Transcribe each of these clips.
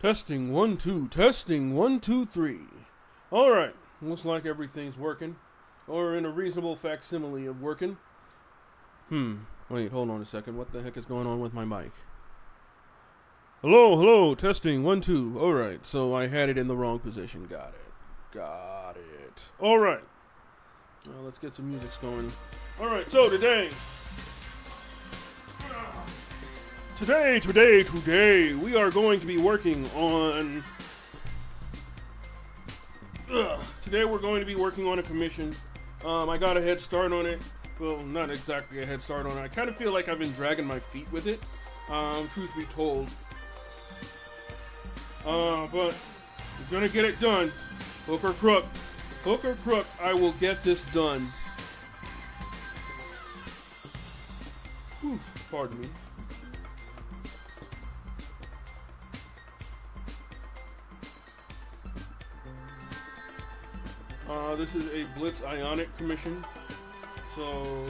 Testing 1 2, testing 1 2 3. Alright, looks like everything's working. Or in a reasonable facsimile of working. Wait, hold on a second. What the heck is going on with my mic? Hello, testing 1 2. Alright, so I had it in the wrong position. Got it. Alright. Well, let's get some music going. Alright, so today, we are going to be working on... Today we're going to be working on a commission. I got a head start on it. Well, not exactly a head start on it. I kind of feel like I've been dragging my feet with it, truth be told. But we're gonna get it done. Hook or crook, I will get this done. Whew, pardon me. This is a Blitz Ionic commission. So,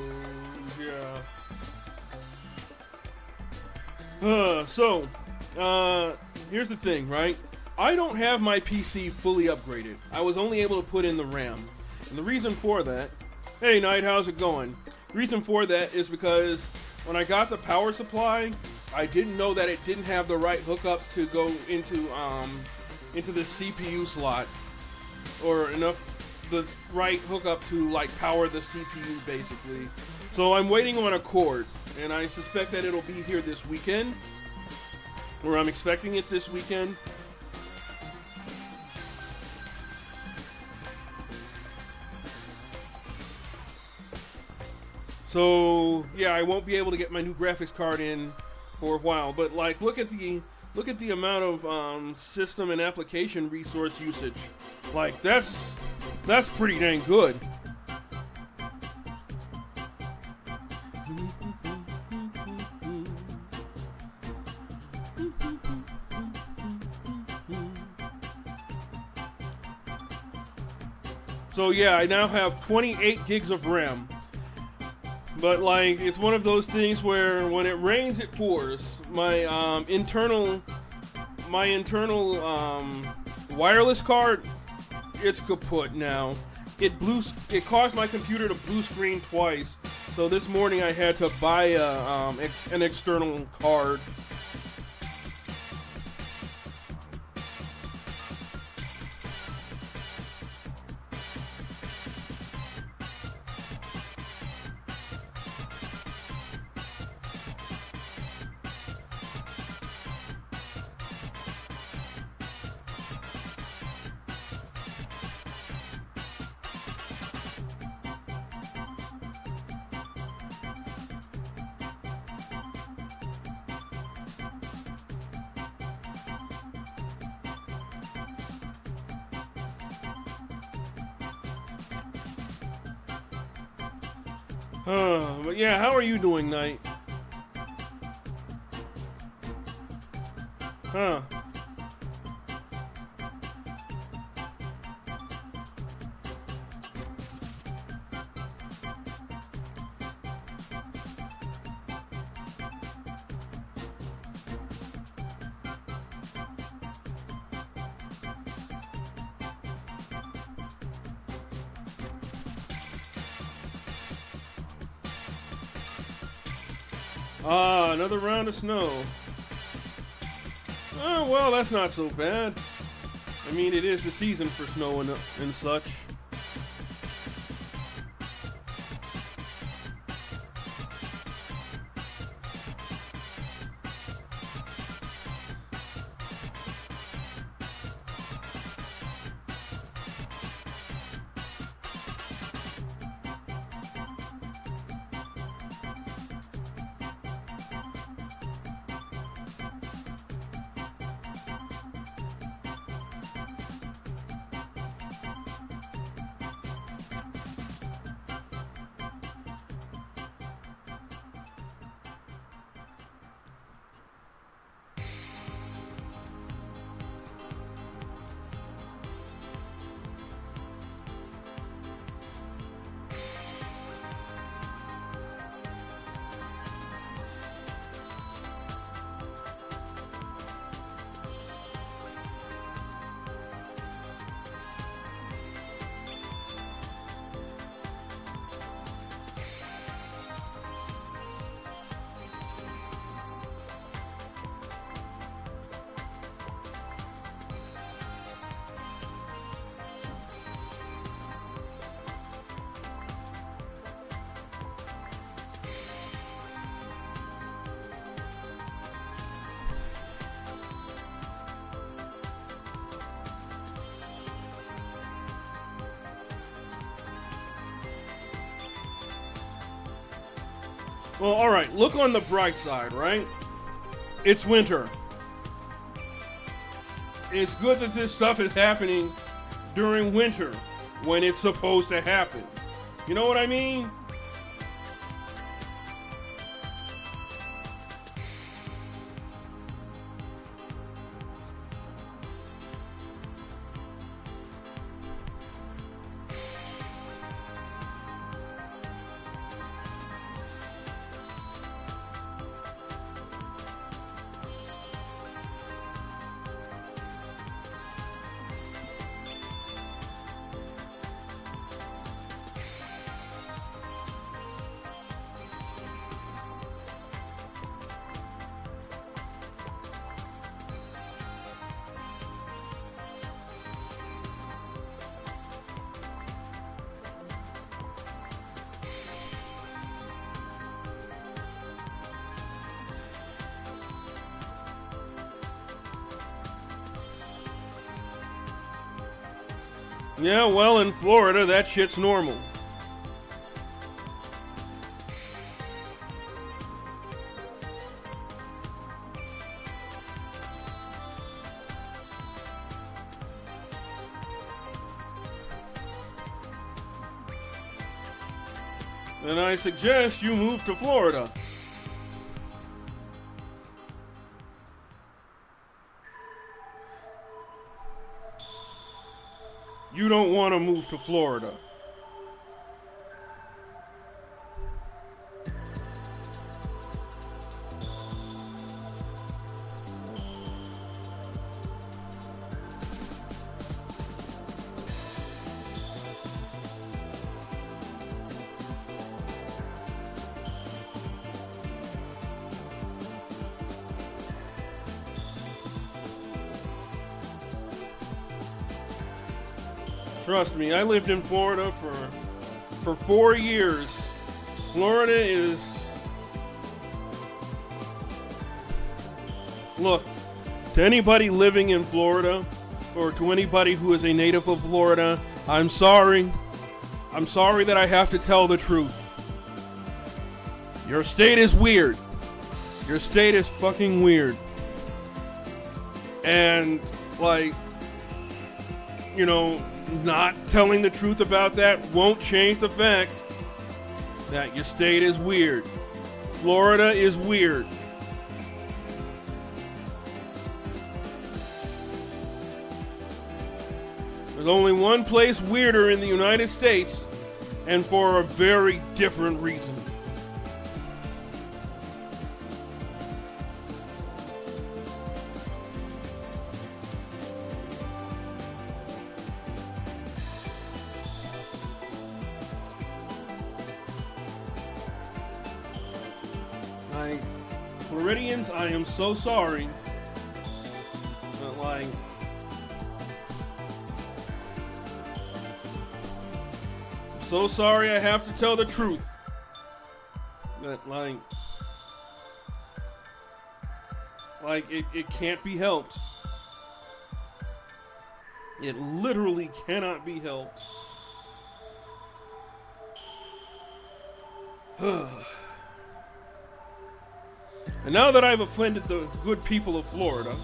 yeah. Here's the thing, right? I don't have my PC fully upgraded. I was only able to put in the RAM. And the reason for that... Hey, Knight, how's it going? The reason for that is because when I got the power supply, I didn't know that it didn't have the right hookup to go into the CPU slot. Or the right hookup to like power the CPU basically. So I'm waiting on a cord, and I suspect that it'll be here this weekend, or I'm expecting it this weekend. So yeah, I won't be able to get my new graphics card in for a while, but like look at the amount of system and application resource usage. Like that's pretty dang good. So yeah, I now have 28 gigs of RAM. But like, it's one of those things where when it rains, it pours. My internal wireless card, it's kaput now. It caused my computer to blue screen twice. So this morning I had to buy an external card. But yeah, how are you doing, Knight? Another round of snow. Oh, well, that's not so bad. I mean, it is the season for snow and such. Well, alright, look on the bright side, right? It's winter. It's good that this stuff is happening during winter when it's supposed to happen. You know what I mean? Yeah, well, in Florida, that shit's normal. And I suggest you move to Florida. You don't want to move to Florida. Trust me, I lived in Florida for 4 years. Florida is... Look, to anybody living in Florida, or to anybody who is a native of Florida, I'm sorry. I'm sorry that I have to tell the truth. Your state is weird. Your state is fucking weird. And, like, you know, not telling the truth about that won't change the fact that your state is weird. Florida is weird. There's only one place weirder in the United States, and for a very different reason. Floridians, I am so sorry. But, like, I'm so sorry I have to tell the truth. But, like it can't be helped. It literally cannot be helped. And now that I've offended the good people of Florida,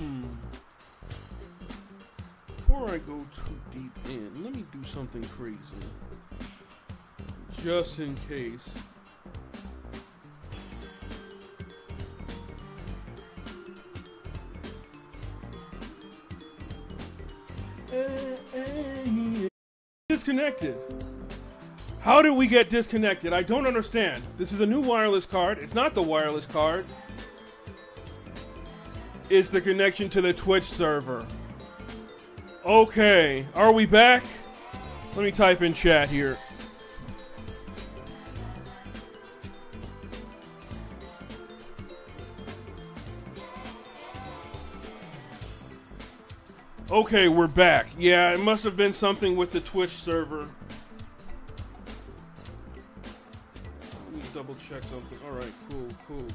Before I go too deep in, let me do something crazy. Just in case. Disconnected. How did we get disconnected? I don't understand. This is a new wireless card. It's not the wireless card. It's the connection to the Twitch server. Okay, are we back? Let me type in chat here. Okay, we're back. Yeah, it must have been something with the Twitch server. Let me double check something. Alright, cool.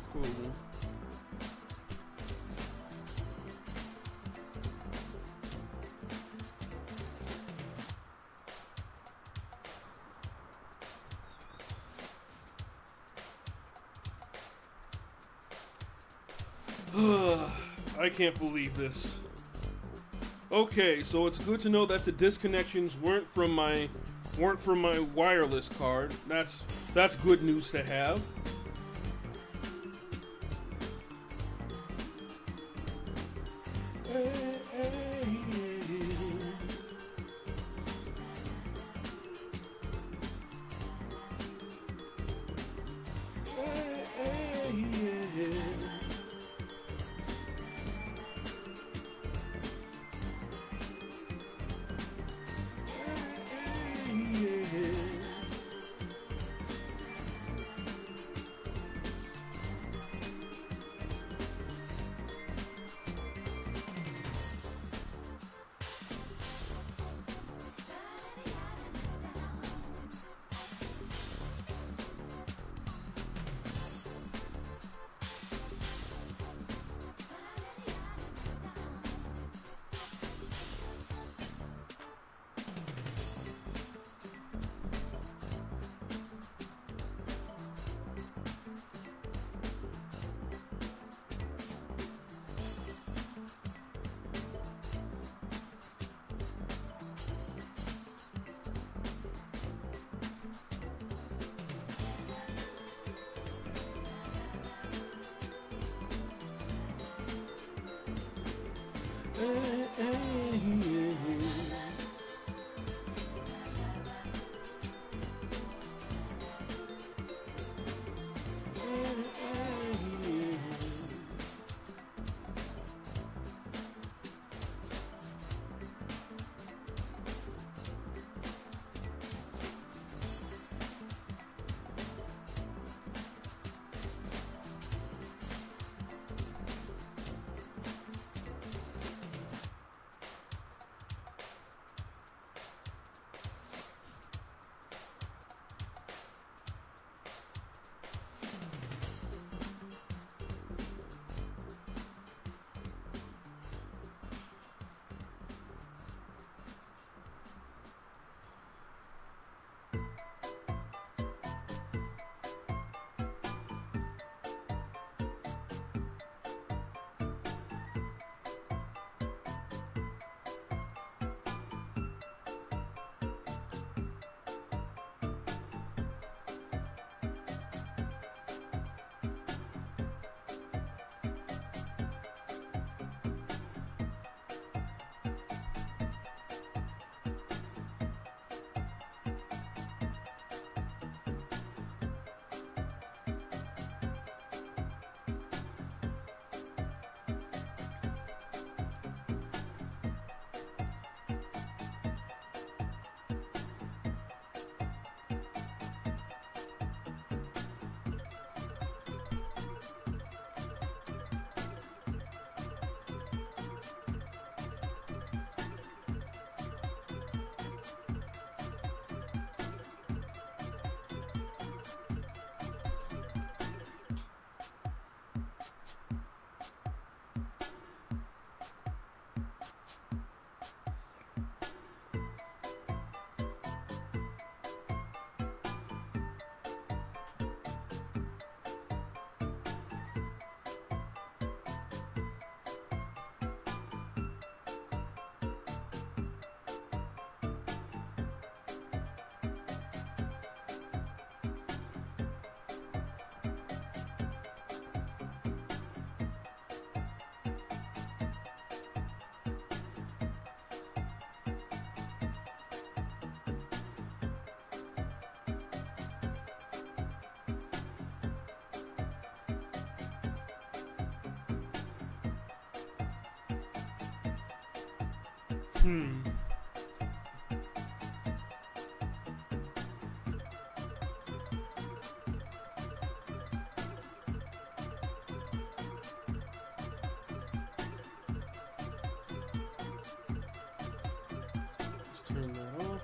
I can't believe this. Okay, so it's good to know that the disconnections weren't from my wireless card. That's good news to have. Hmm. Let's turn that off.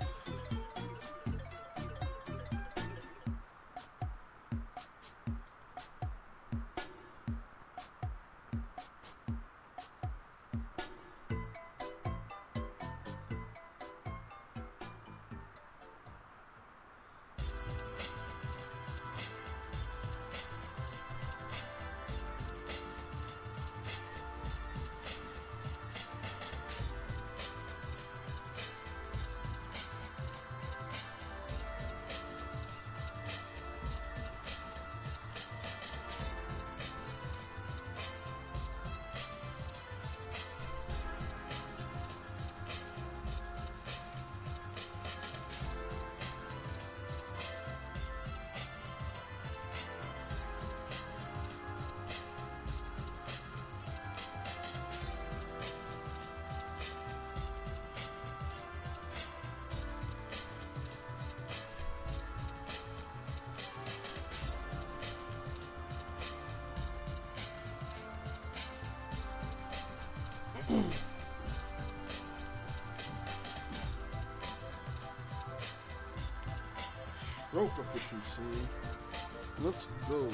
Stroke efficiency. Let's go.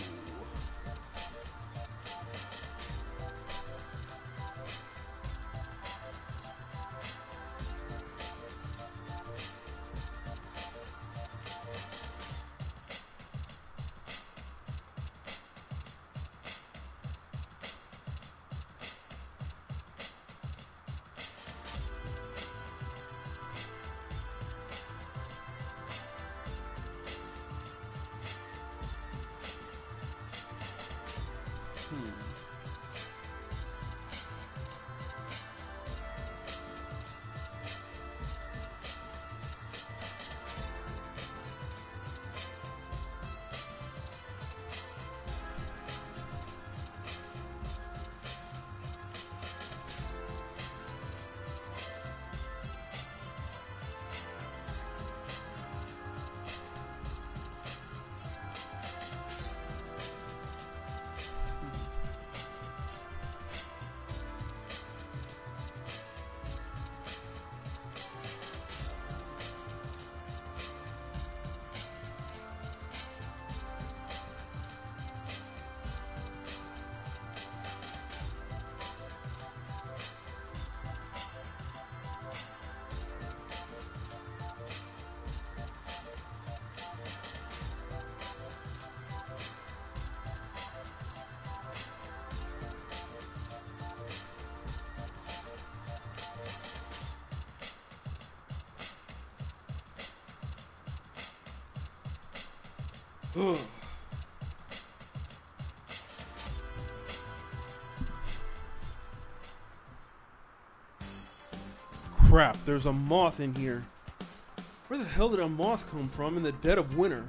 Crap, there's a moth in here. Where the hell did a moth come from in the dead of winter?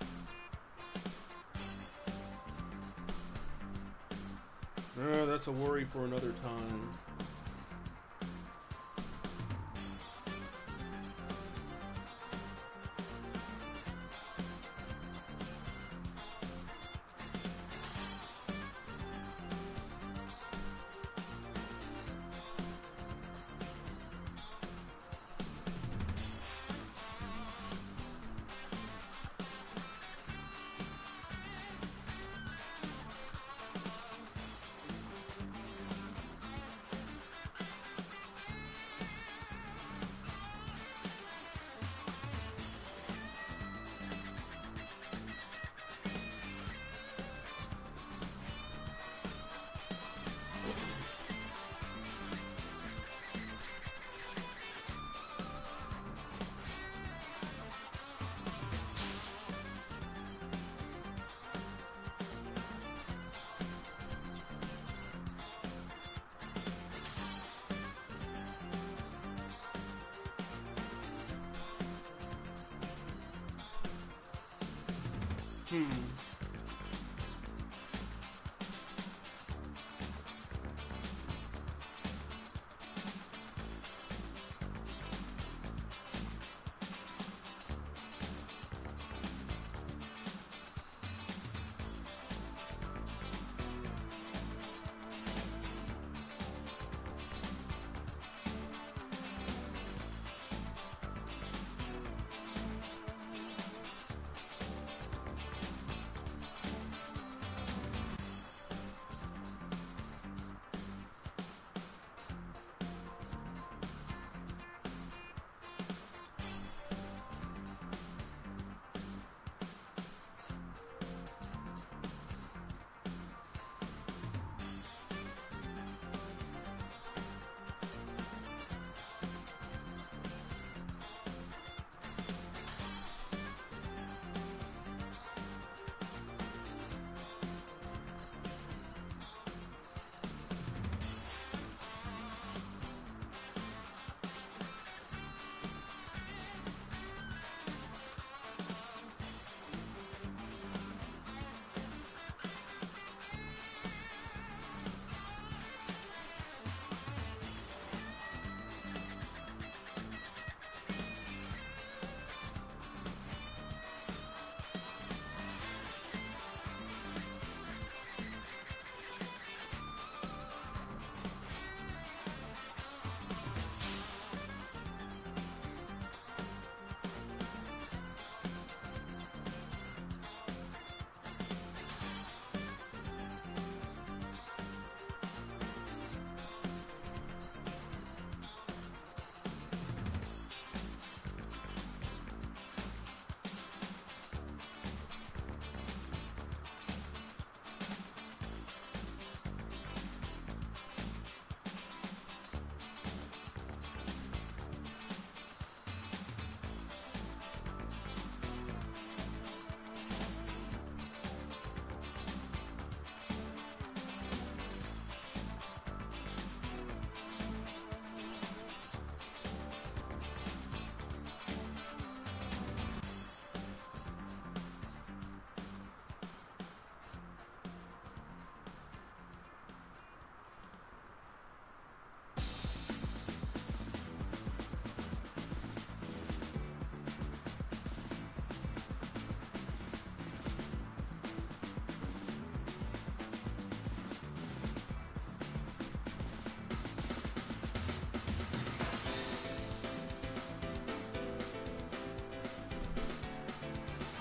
That's a worry for another time.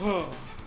Oh.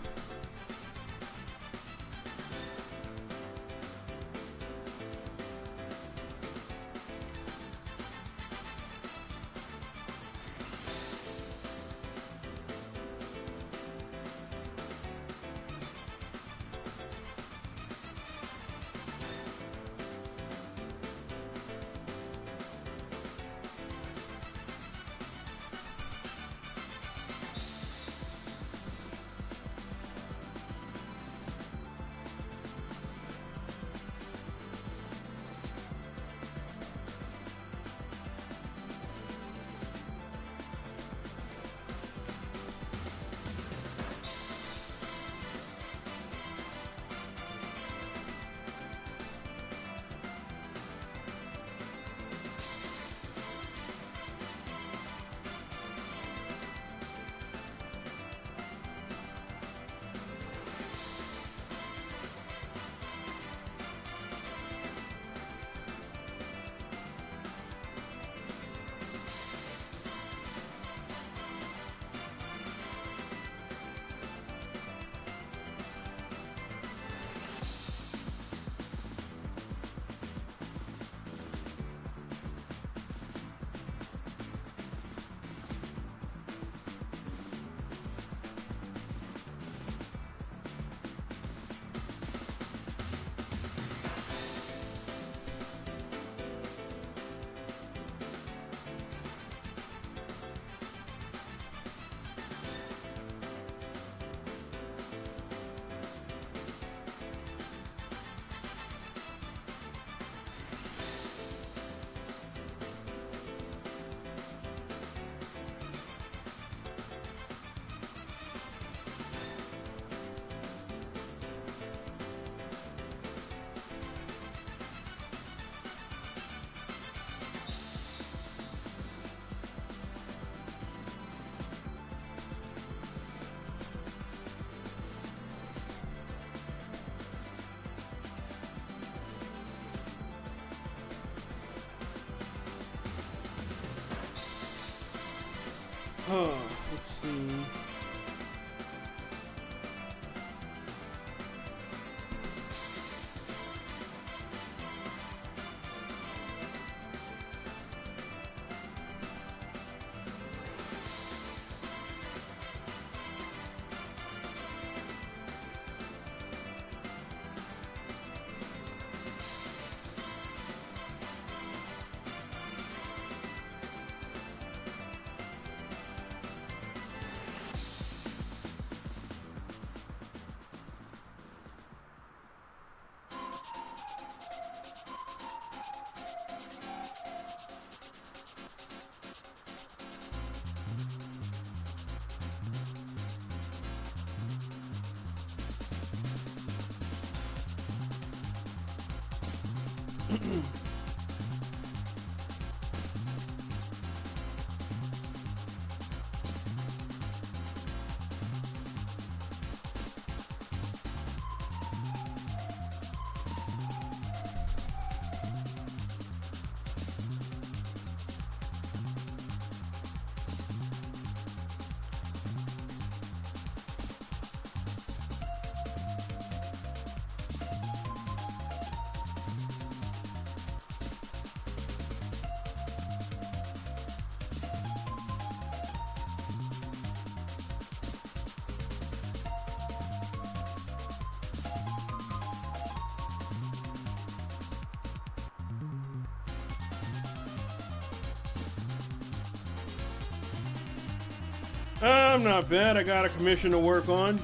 Oh, let's see. I'm not bad. I got a commission to work on.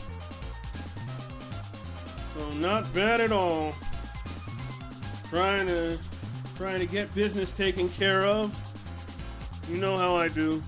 So not bad at all. Trying to get business taken care of. You know how I do.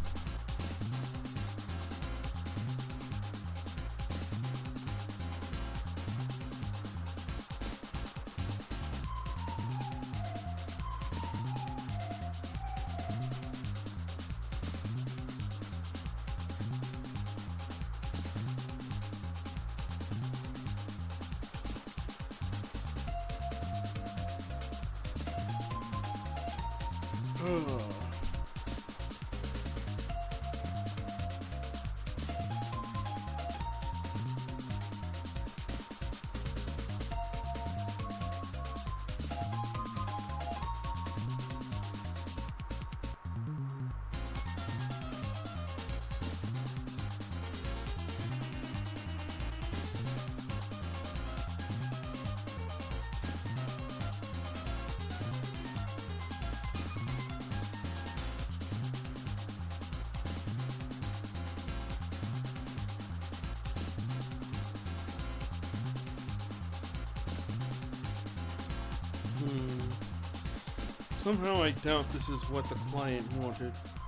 Somehow I doubt this is what the client wanted.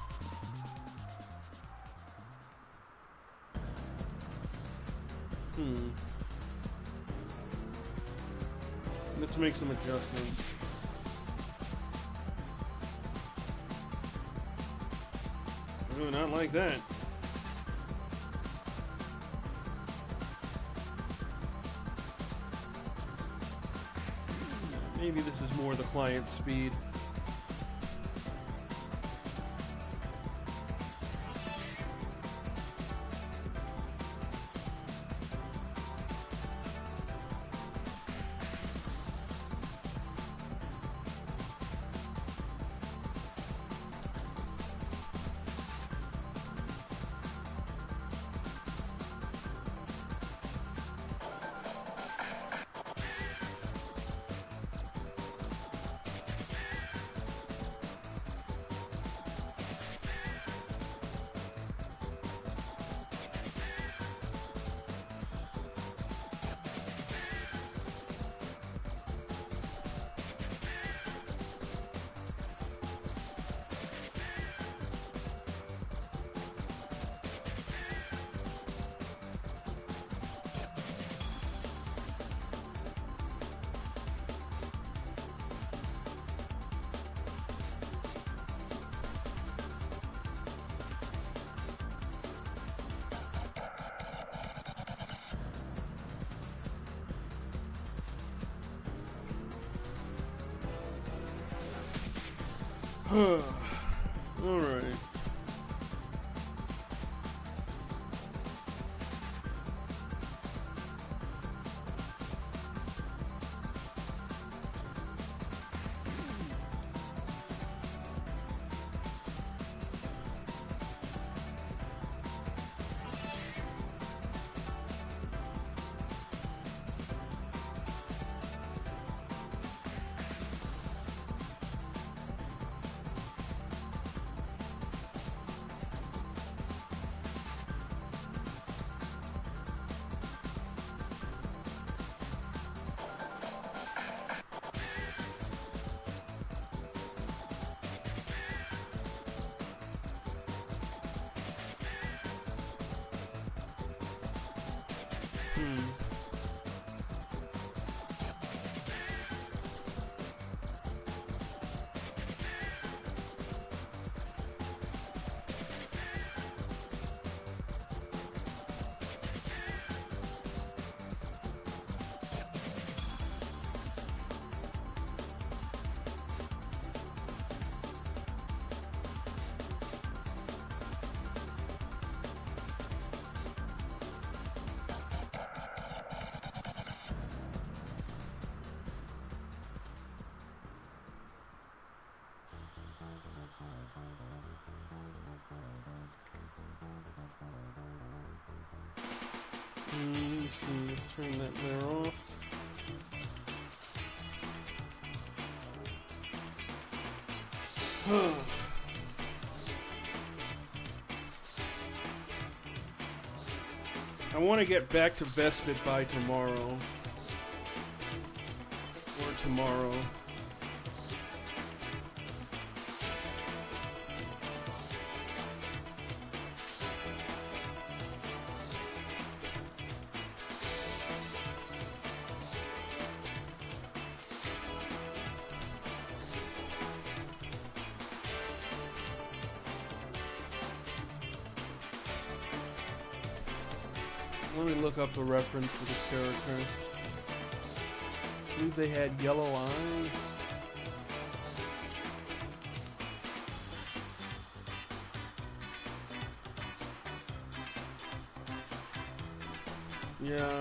Let's make some adjustments. Oh, not like that. Maybe this is more the client's speed. All right. Let's turn that there off. I want to get back to Vespit by tomorrow. Or tomorrow. Let me look up the reference for this character. I believe they had yellow eyes. Yeah.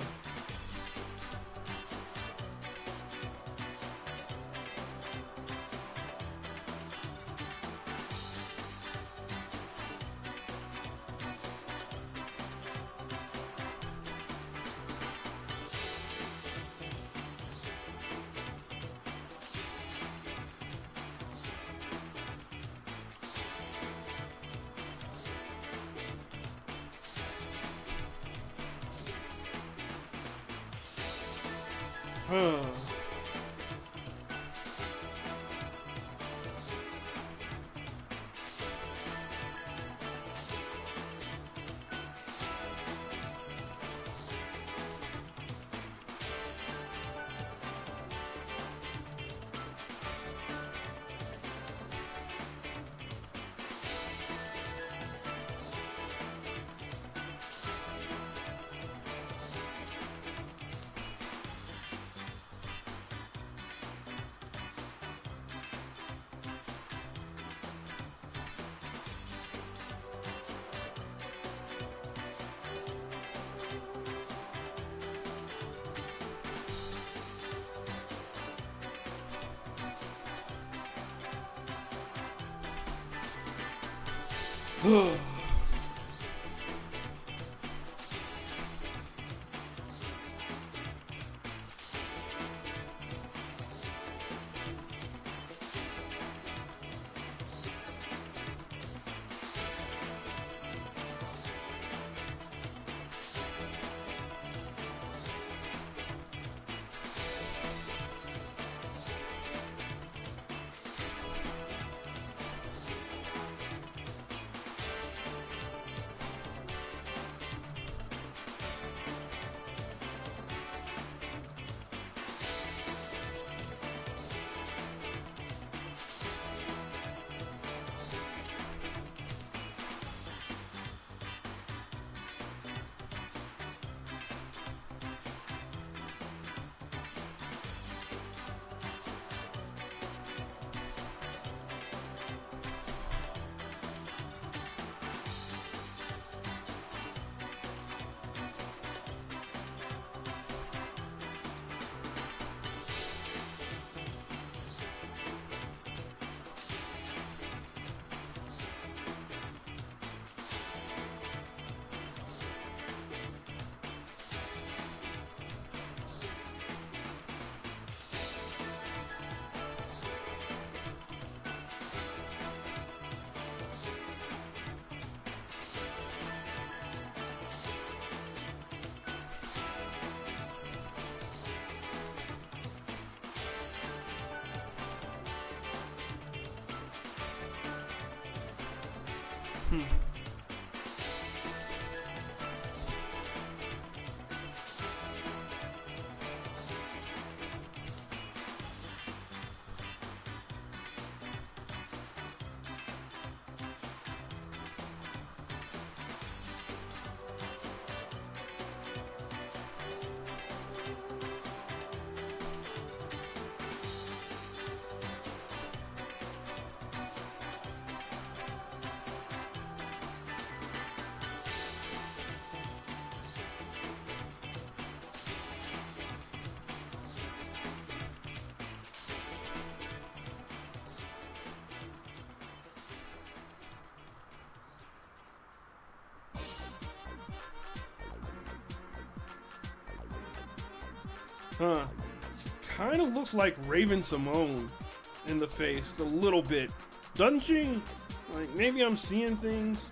Huh. Kind of looks like Raven Simone in the face a little bit. Doesn't she? Like, maybe I'm seeing things.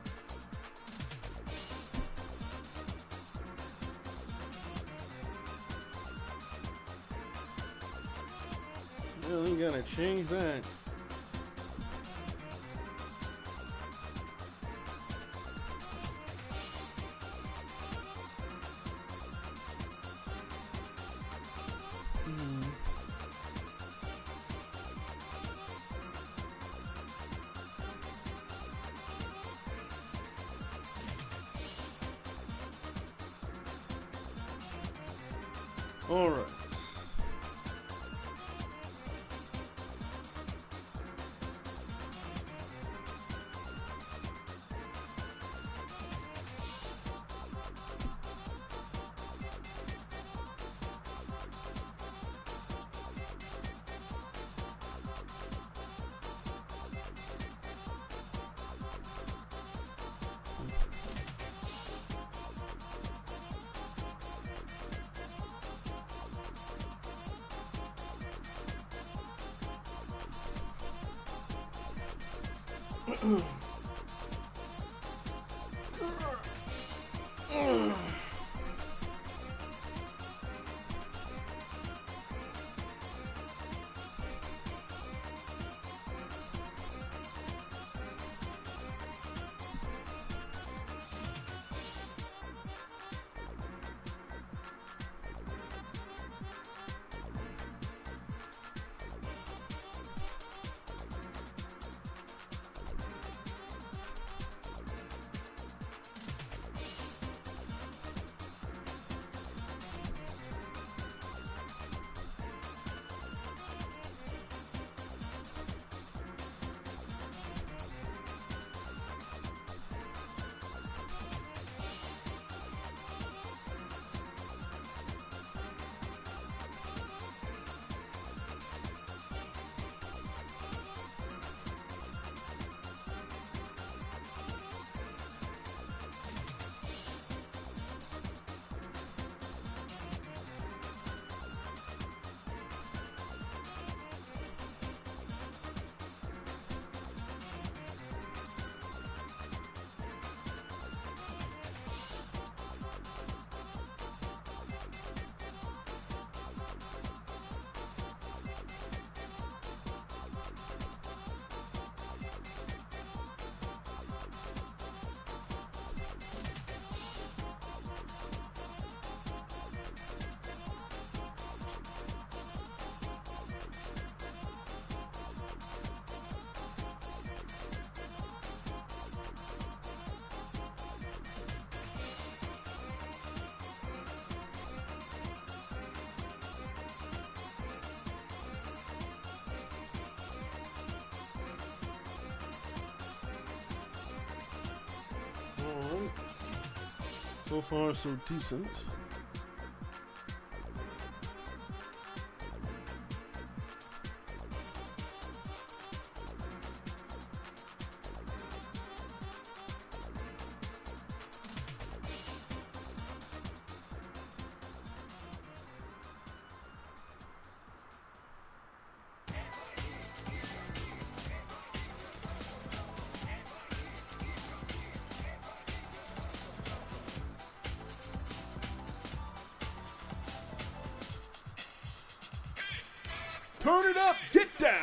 Well, we gotta change that. All right. Alright. So far, so decent. Turn it up, get down!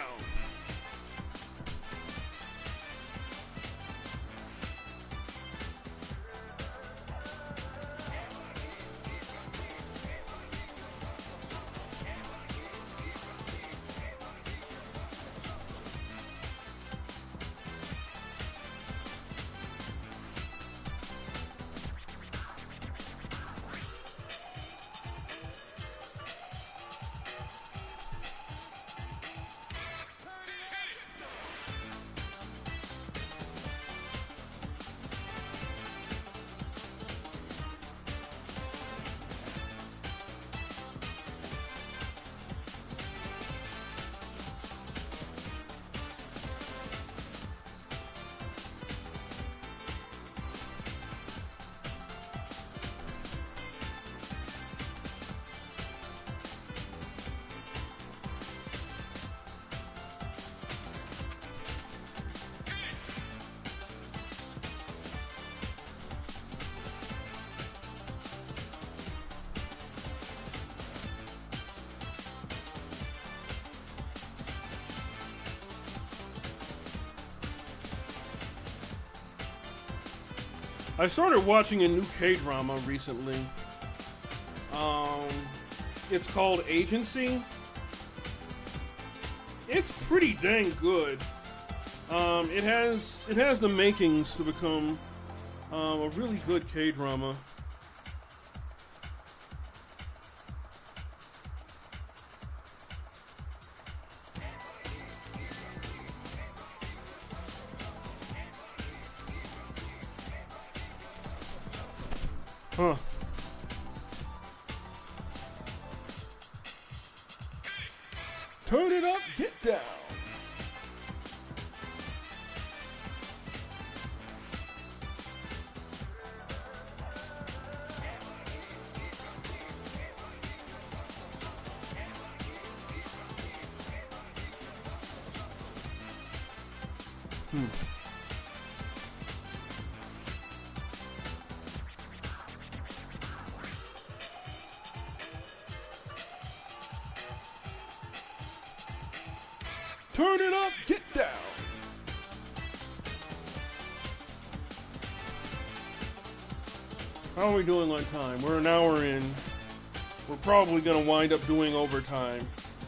I started watching a new K-drama recently. It's called Agency. It's pretty dang good. It has the makings to become a really good K-drama. Huh. Turn it up, get down. Turn it up, get down. How are we doing on time? We're an hour in. We're probably going to wind up doing overtime.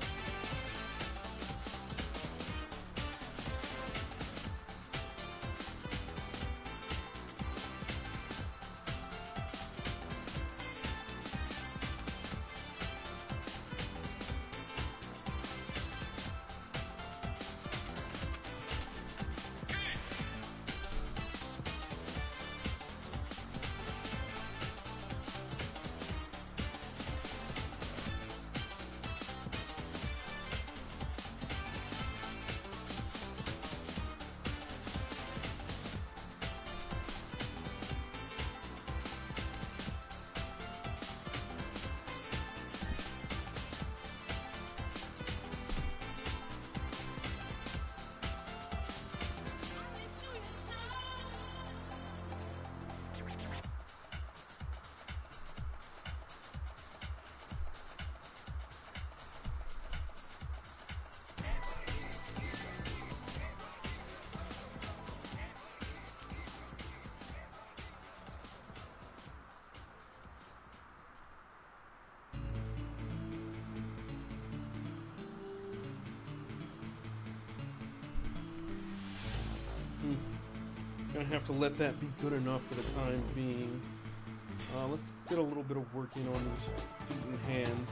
Gonna have to let that be good enough for the time being. Let's get a little bit of working on these feet and hands.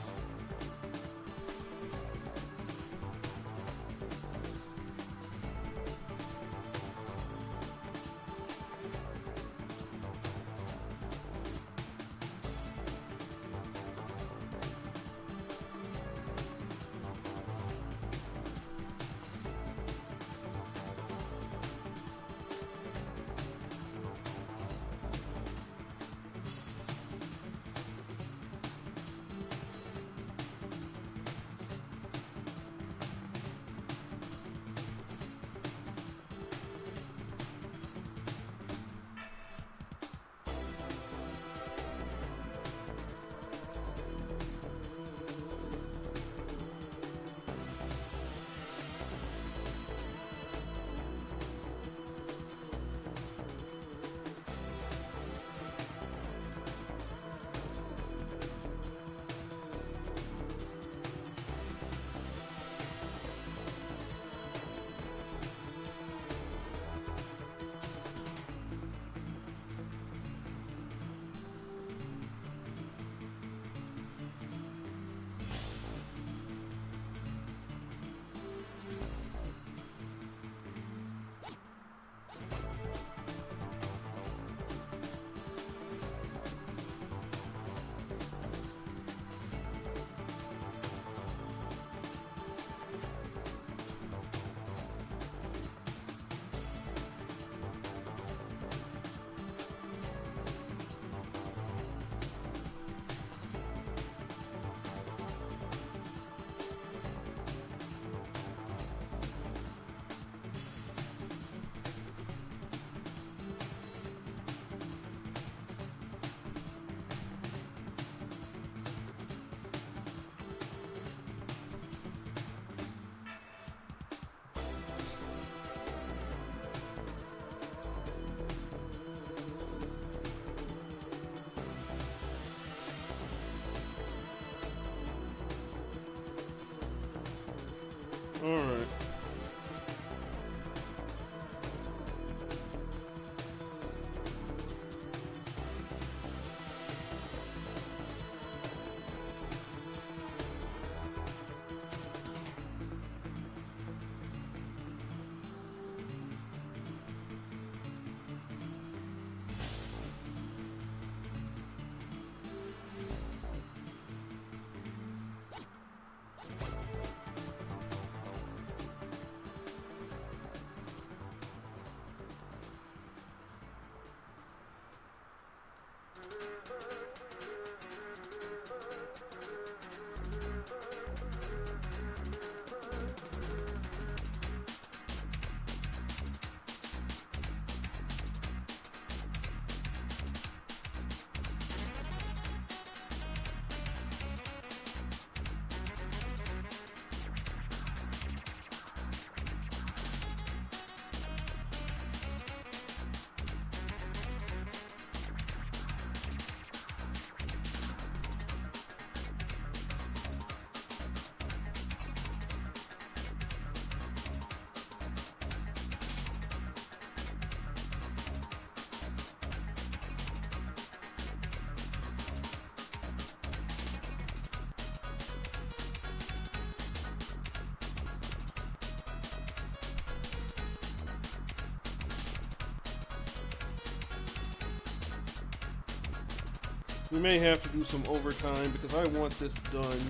We may have to do some overtime because I want this done.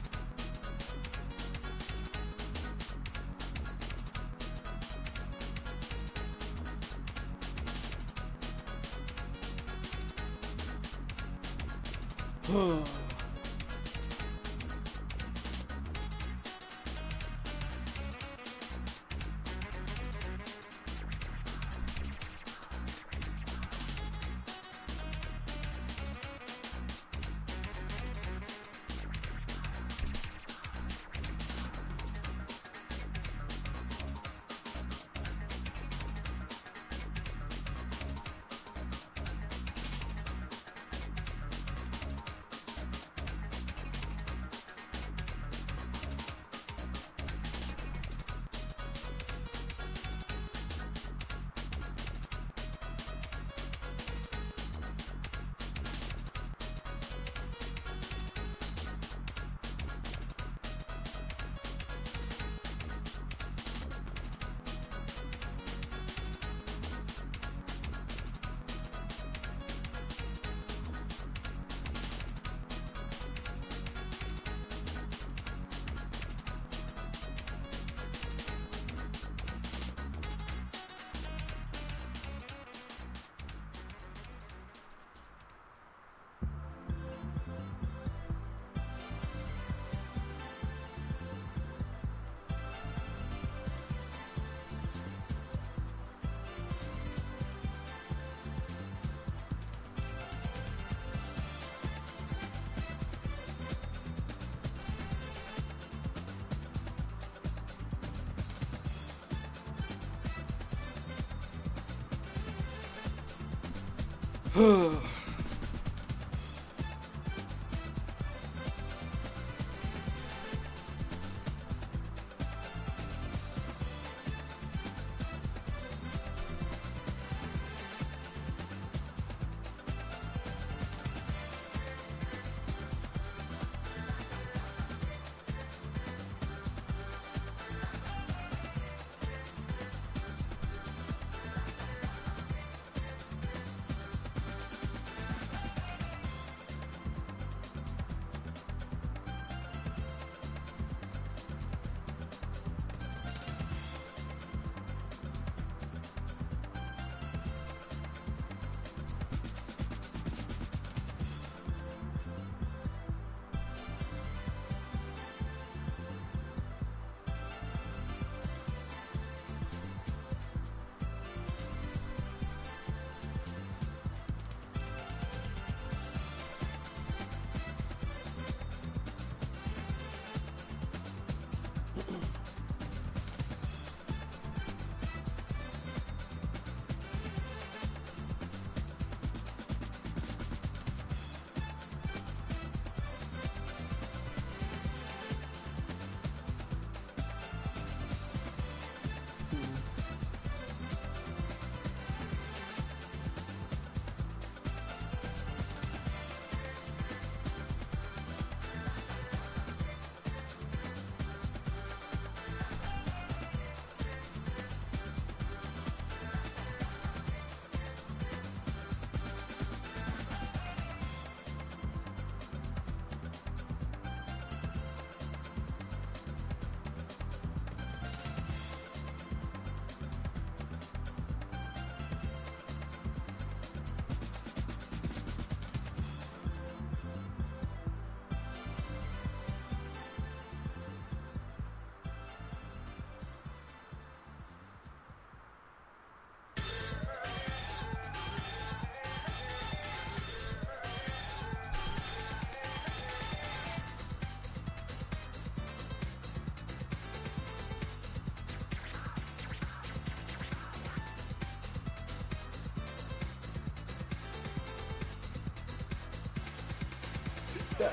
Yeah.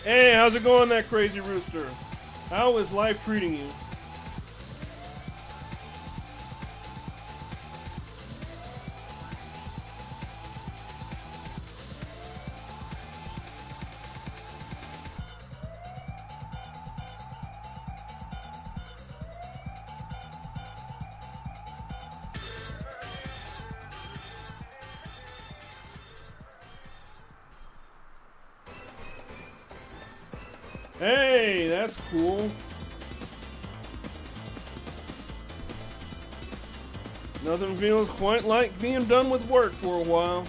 Hey, how's it going, that crazy rooster? How is life treating you? Hey, that's cool. Nothing feels quite like being done with work for a while.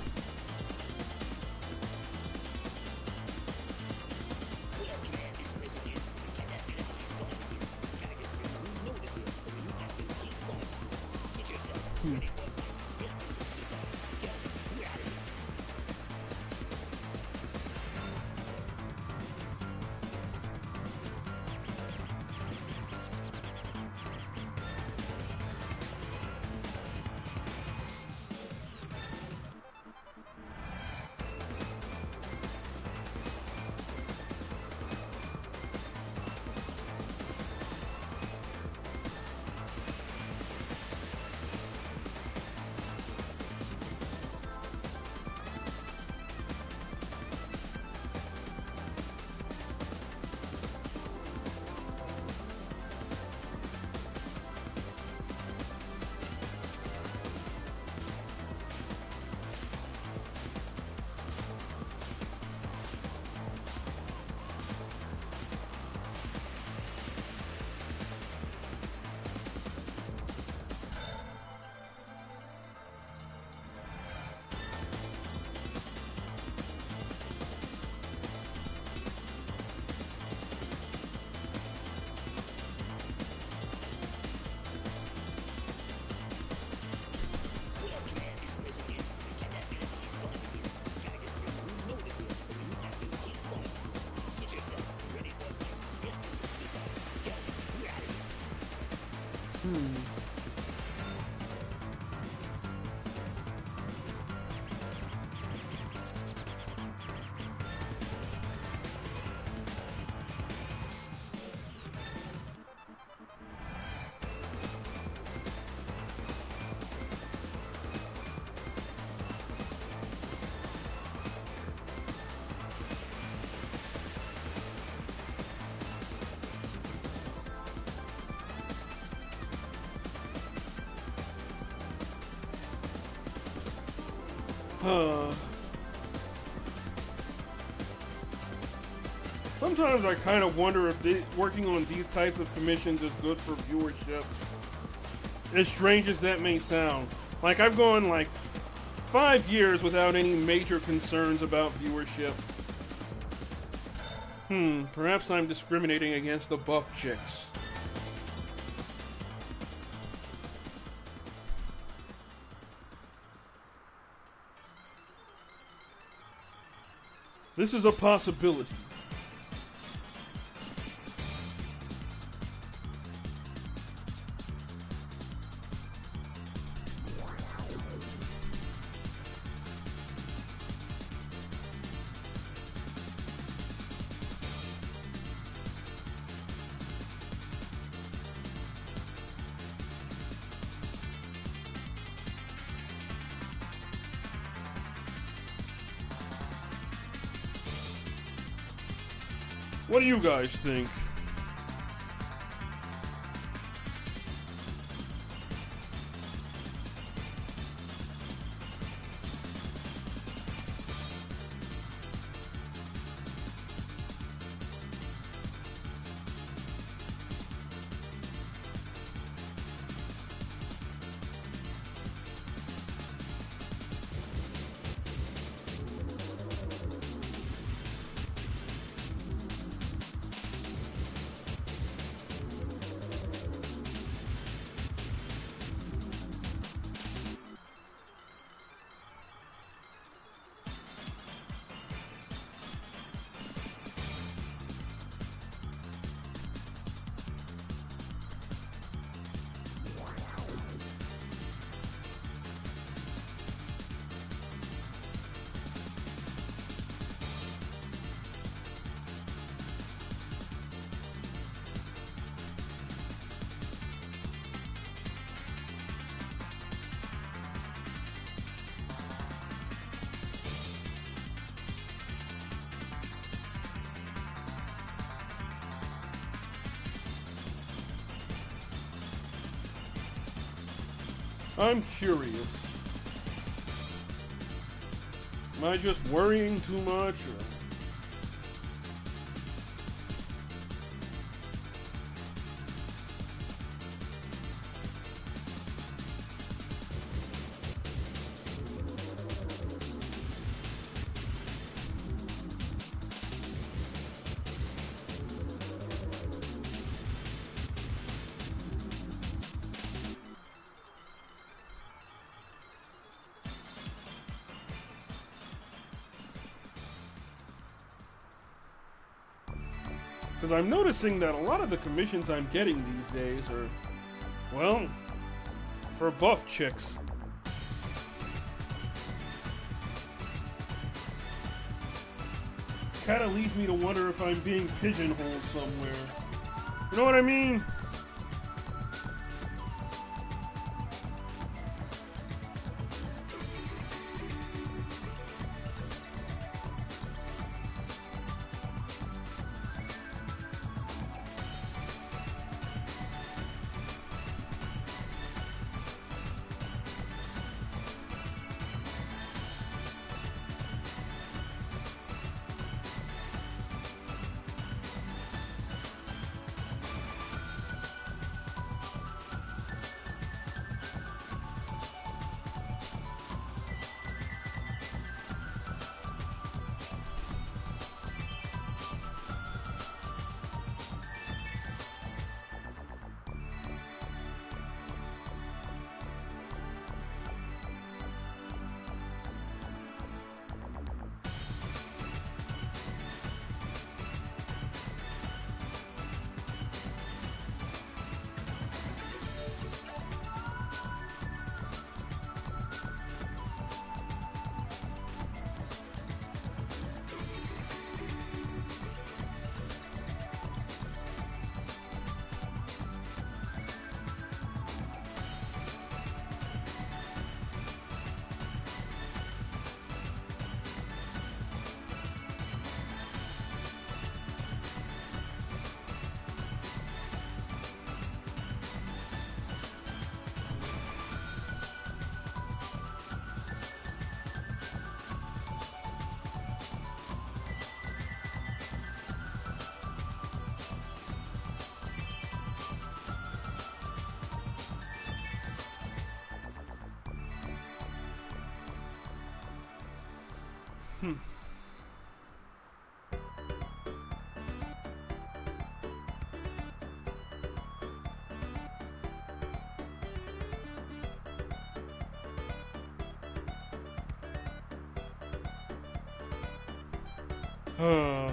Sometimes I kind of wonder if working on these types of commissions is good for viewership. As strange as that may sound. Like, I've gone like 5 years without any major concerns about viewership. Perhaps I'm discriminating against the buff chicks. This is a possibility. What do you guys think? I'm curious. Am I just worrying too much? Or? Because I'm noticing that a lot of the commissions I'm getting these days are, well, for buff chicks. Kinda leads me to wonder if I'm being pigeonholed somewhere. You know what I mean? Huh.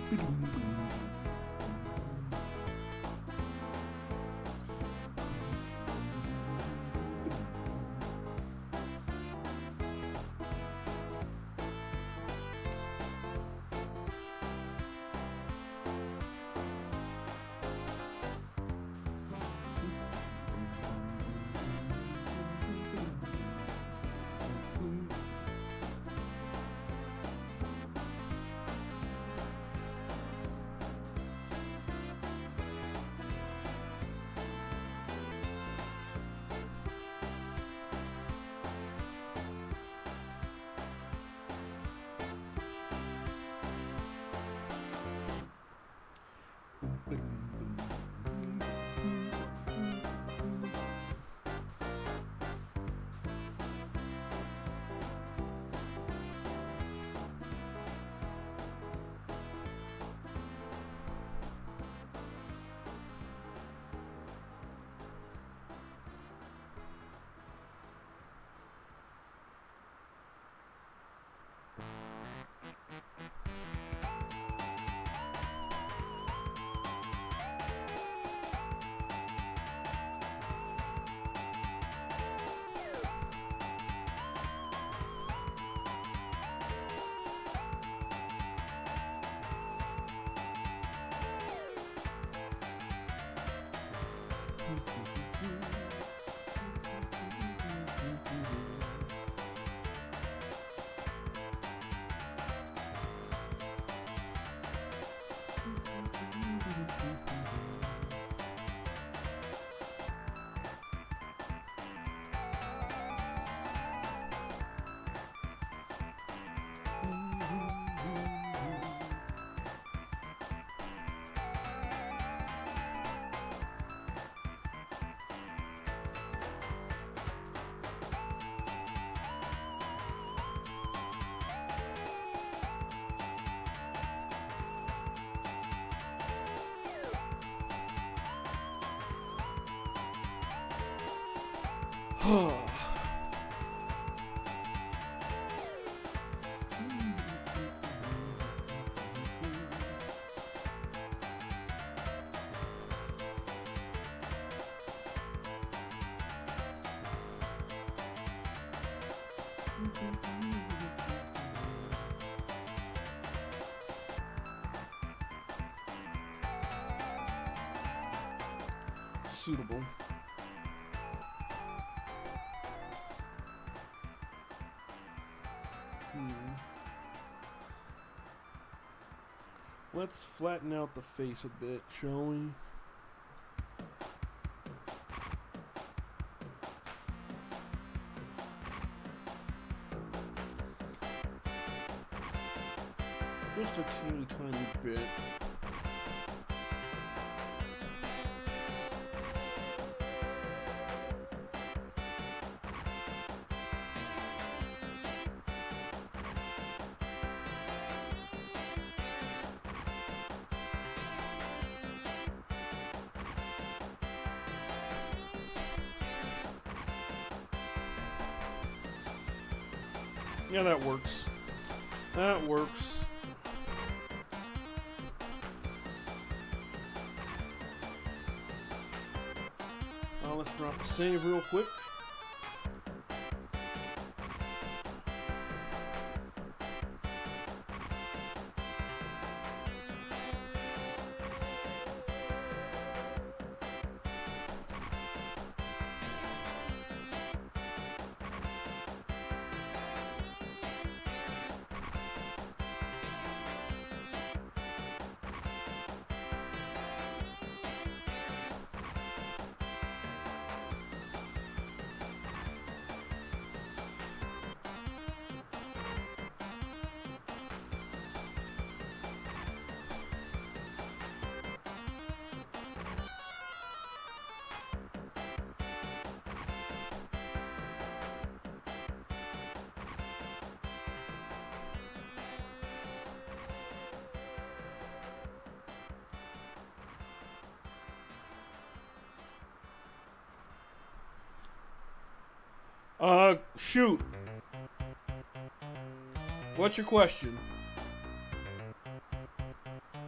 Suitable. Let's flatten out the face a bit, shall we? Just a teeny tiny bit. Yeah, that works. That works. Let's drop the save real quick. Shoot. What's your question?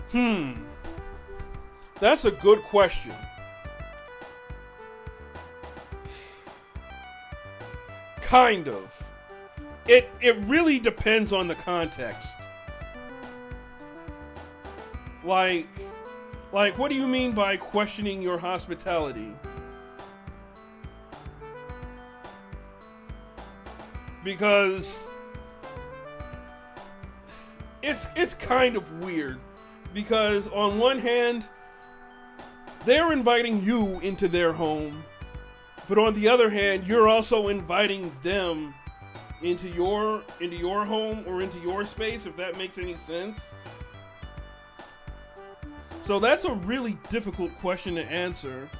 Hmm. That's a good question. Kind of. It really depends on the context. Like what do you mean by questioning your hospitality? Because it's kind of weird. Because on one hand, they're inviting you into their home, but on the other hand, you're also inviting them into your home or into your space, if that makes any sense. So that's a really difficult question to answer.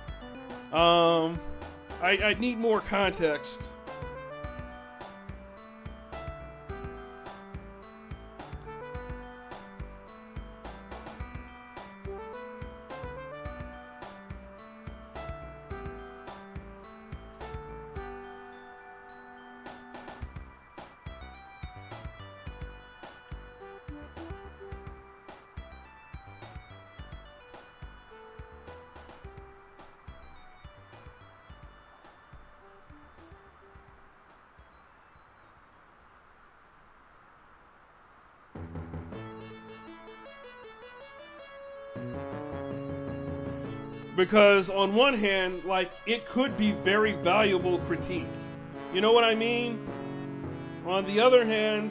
I need more context. Because on one hand, like, it could be very valuable critique. You know what I mean? On the other hand,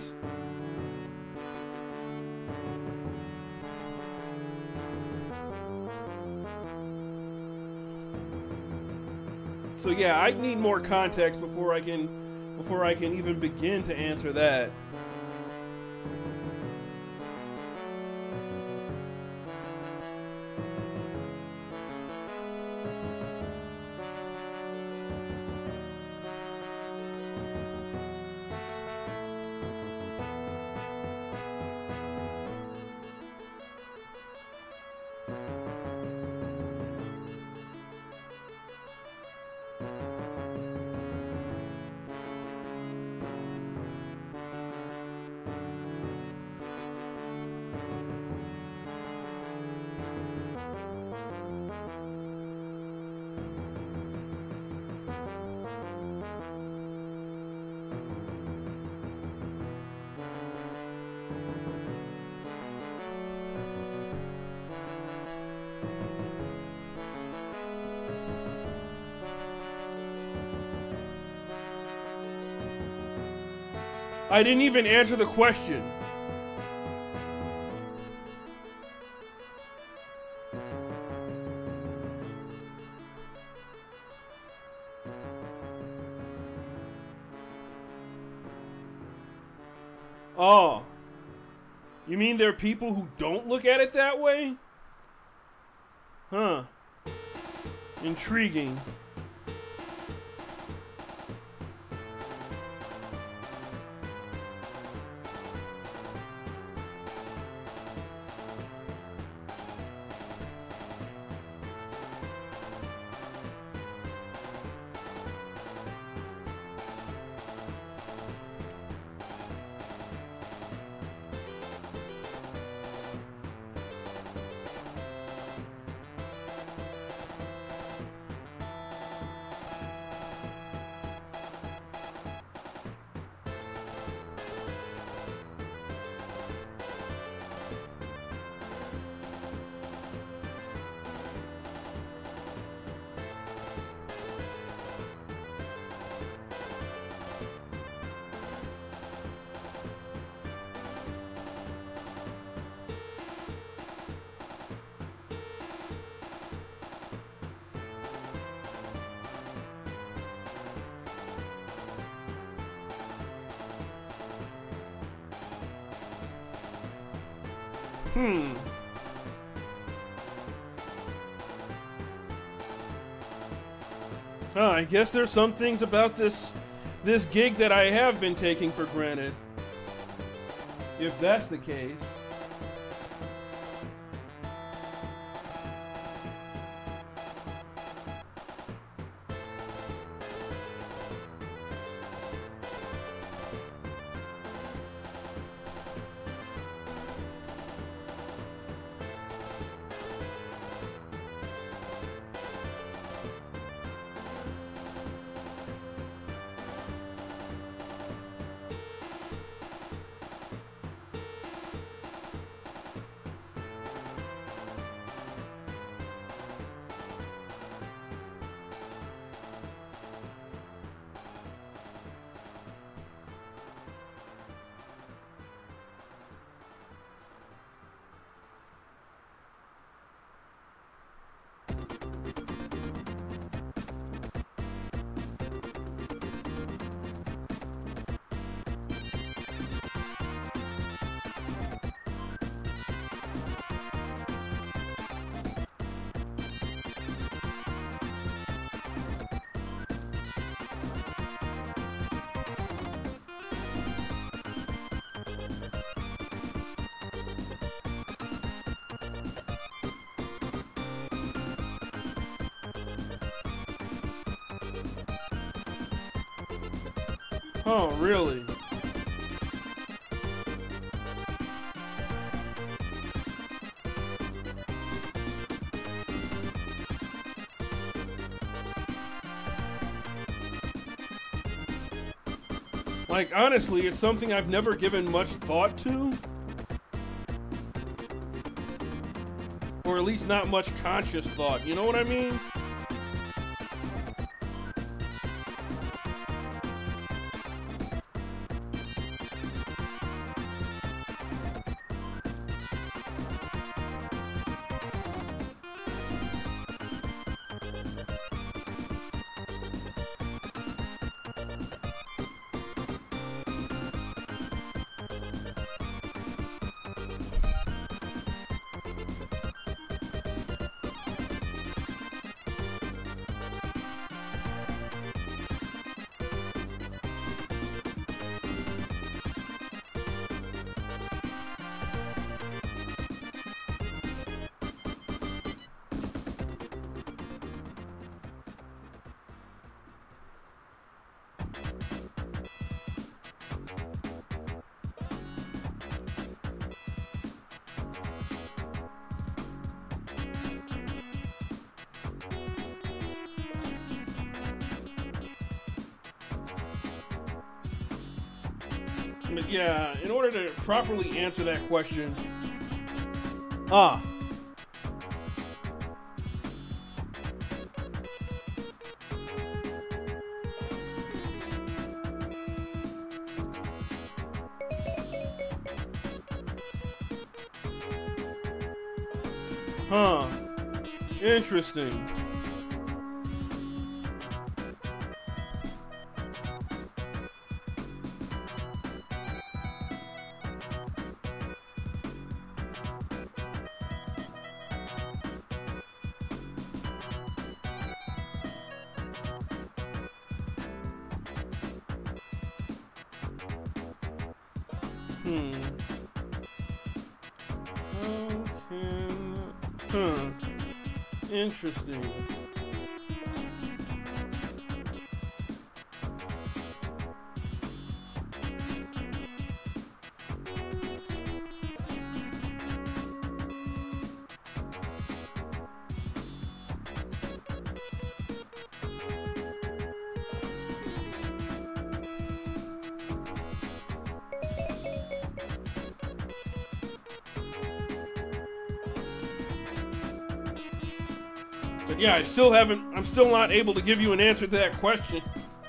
so yeah, I need more context before I can even begin to answer that. I didn't even answer the question. Oh. You mean there are people who don't look at it that way? Huh. Intriguing. I guess there's some things about this gig that I have been taking for granted. If that's the case. Oh, really? Like, honestly, it's something I've never given much thought to. Or at least not much conscious thought, you know what I mean? But yeah, in order to properly answer that question, interesting. Interesting. But yeah, I'm still not able to give you an answer to that question.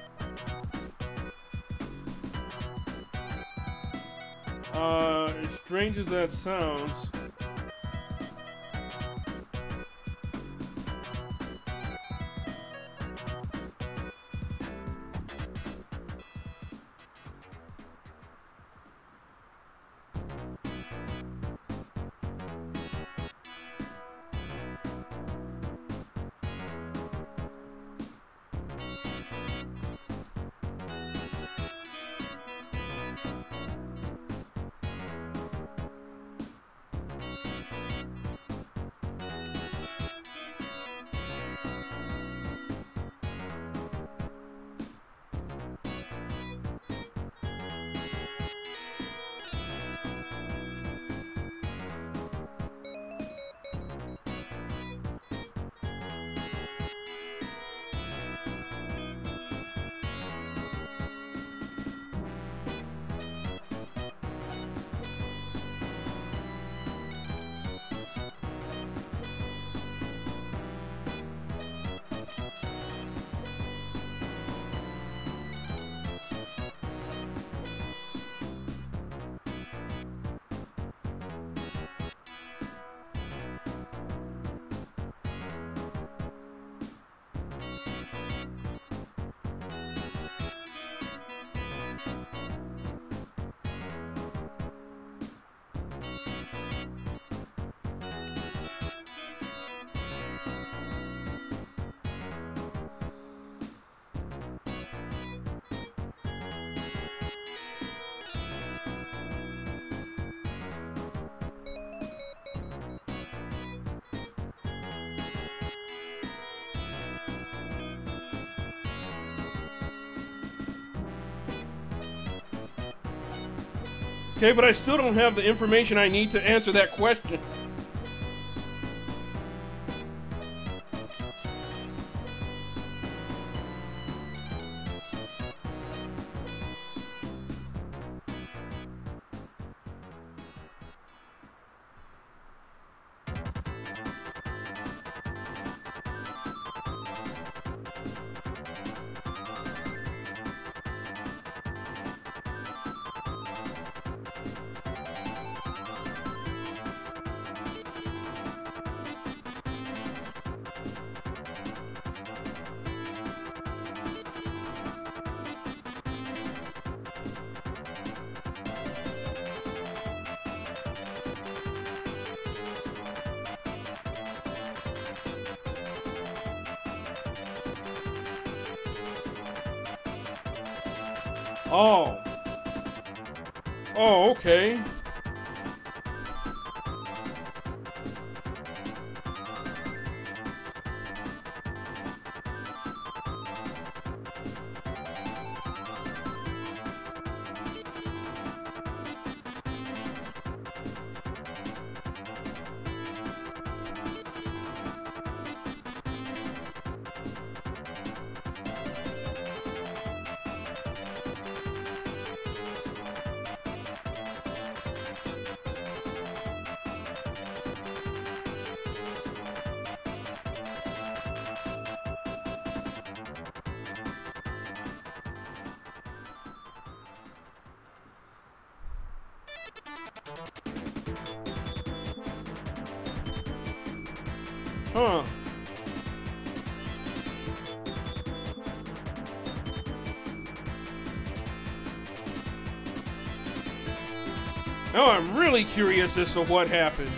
As strange as that sounds. Okay, but I still don't have the information I need to answer that question. Oh. Oh, okay. Huh. Now I'm really curious as to what happened.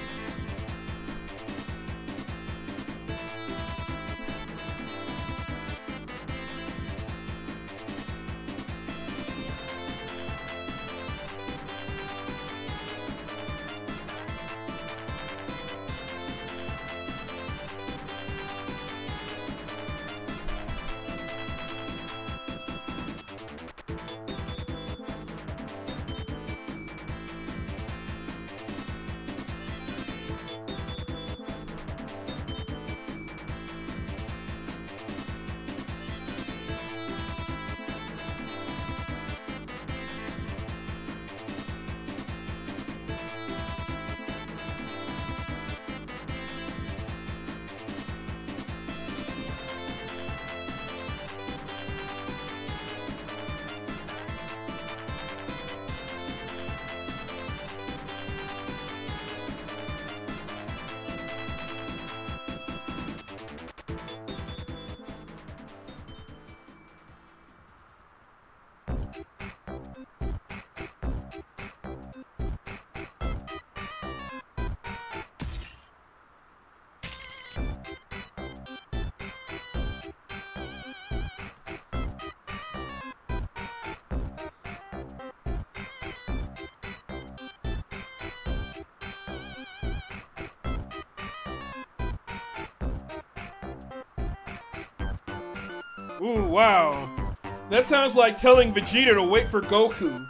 Ooh, wow. That sounds like telling Vegeta to wait for Goku.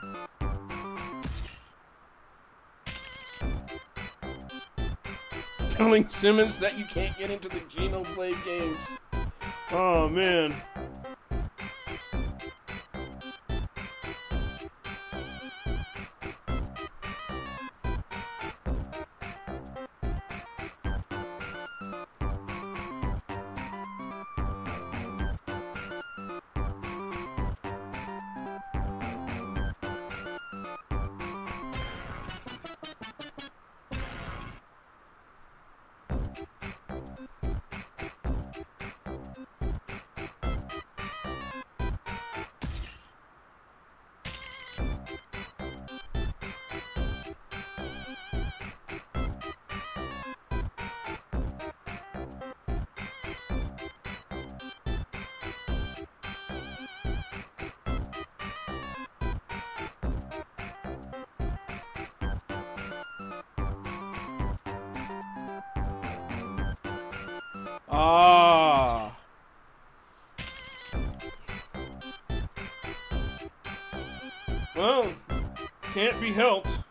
Telling Simmons that you can't get into the Xenoblade games. Oh, man. Ah. Well, can't be helped.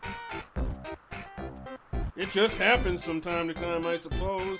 It just happens from time to time, I suppose.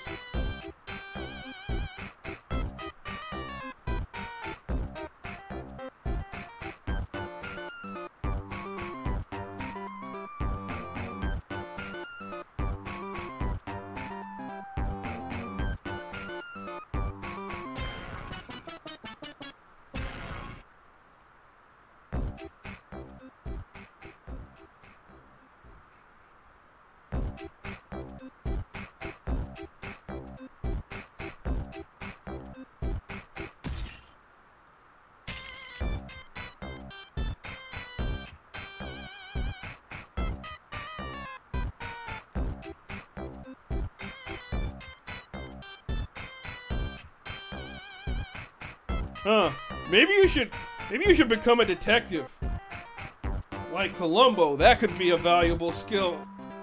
Huh. Maybe you should become a detective. Like Columbo, that could be a valuable skill.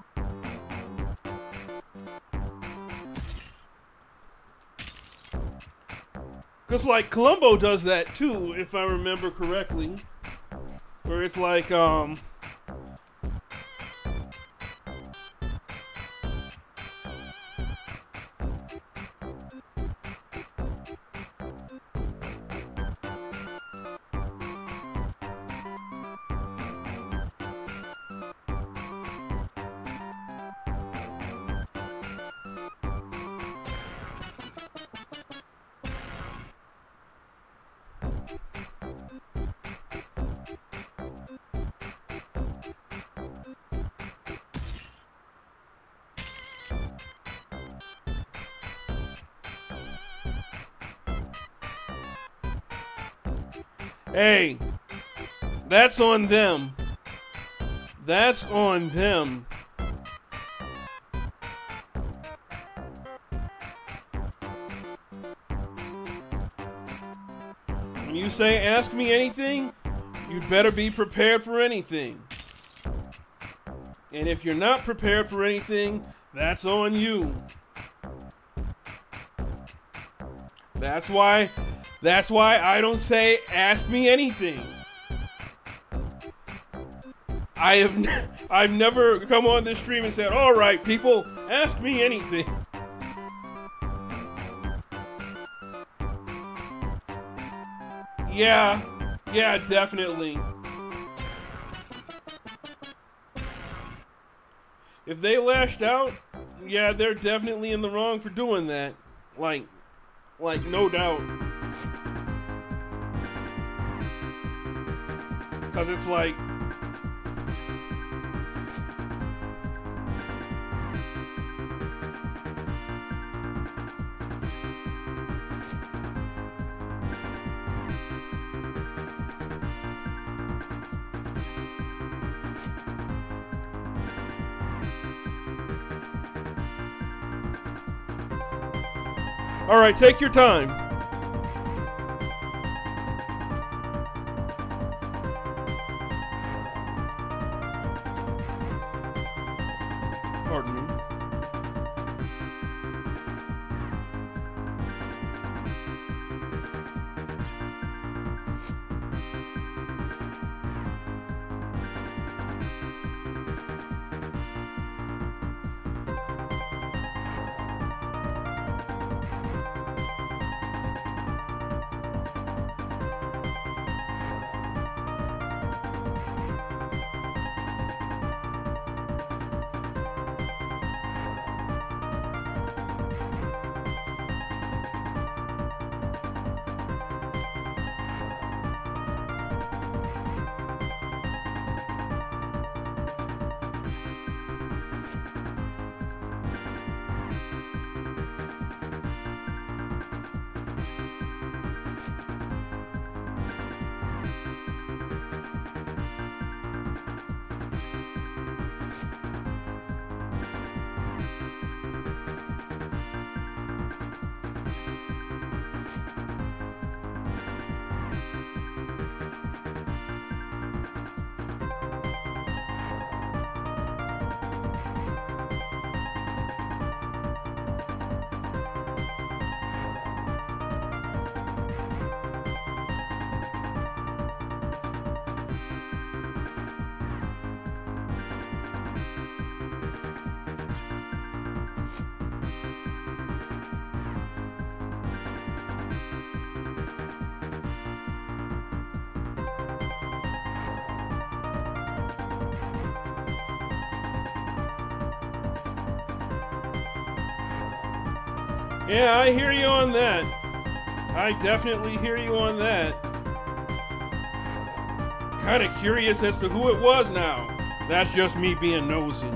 Cause like Columbo does that too, if I remember correctly. Where it's like hey, that's on them. That's on them. When you say ask me anything, you'd better be prepared for anything. And if you're not prepared for anything, that's on you. That's why I don't say ask me anything. I've never come on this stream and said, all right, people, ask me anything. Yeah, definitely. If they lashed out, yeah, they're definitely in the wrong for doing that. Like no doubt. Because it's like, all right, take your time. Pardon me. Yeah, I hear you on that. I definitely hear you on that. Kind of curious as to who it was now. That's just me being nosy.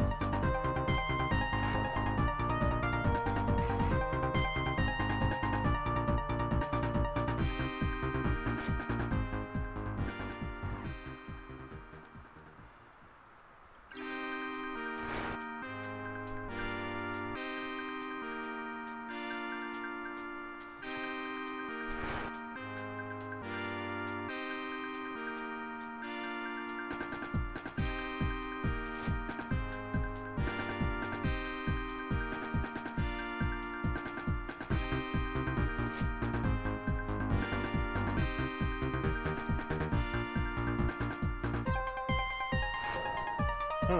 Huh.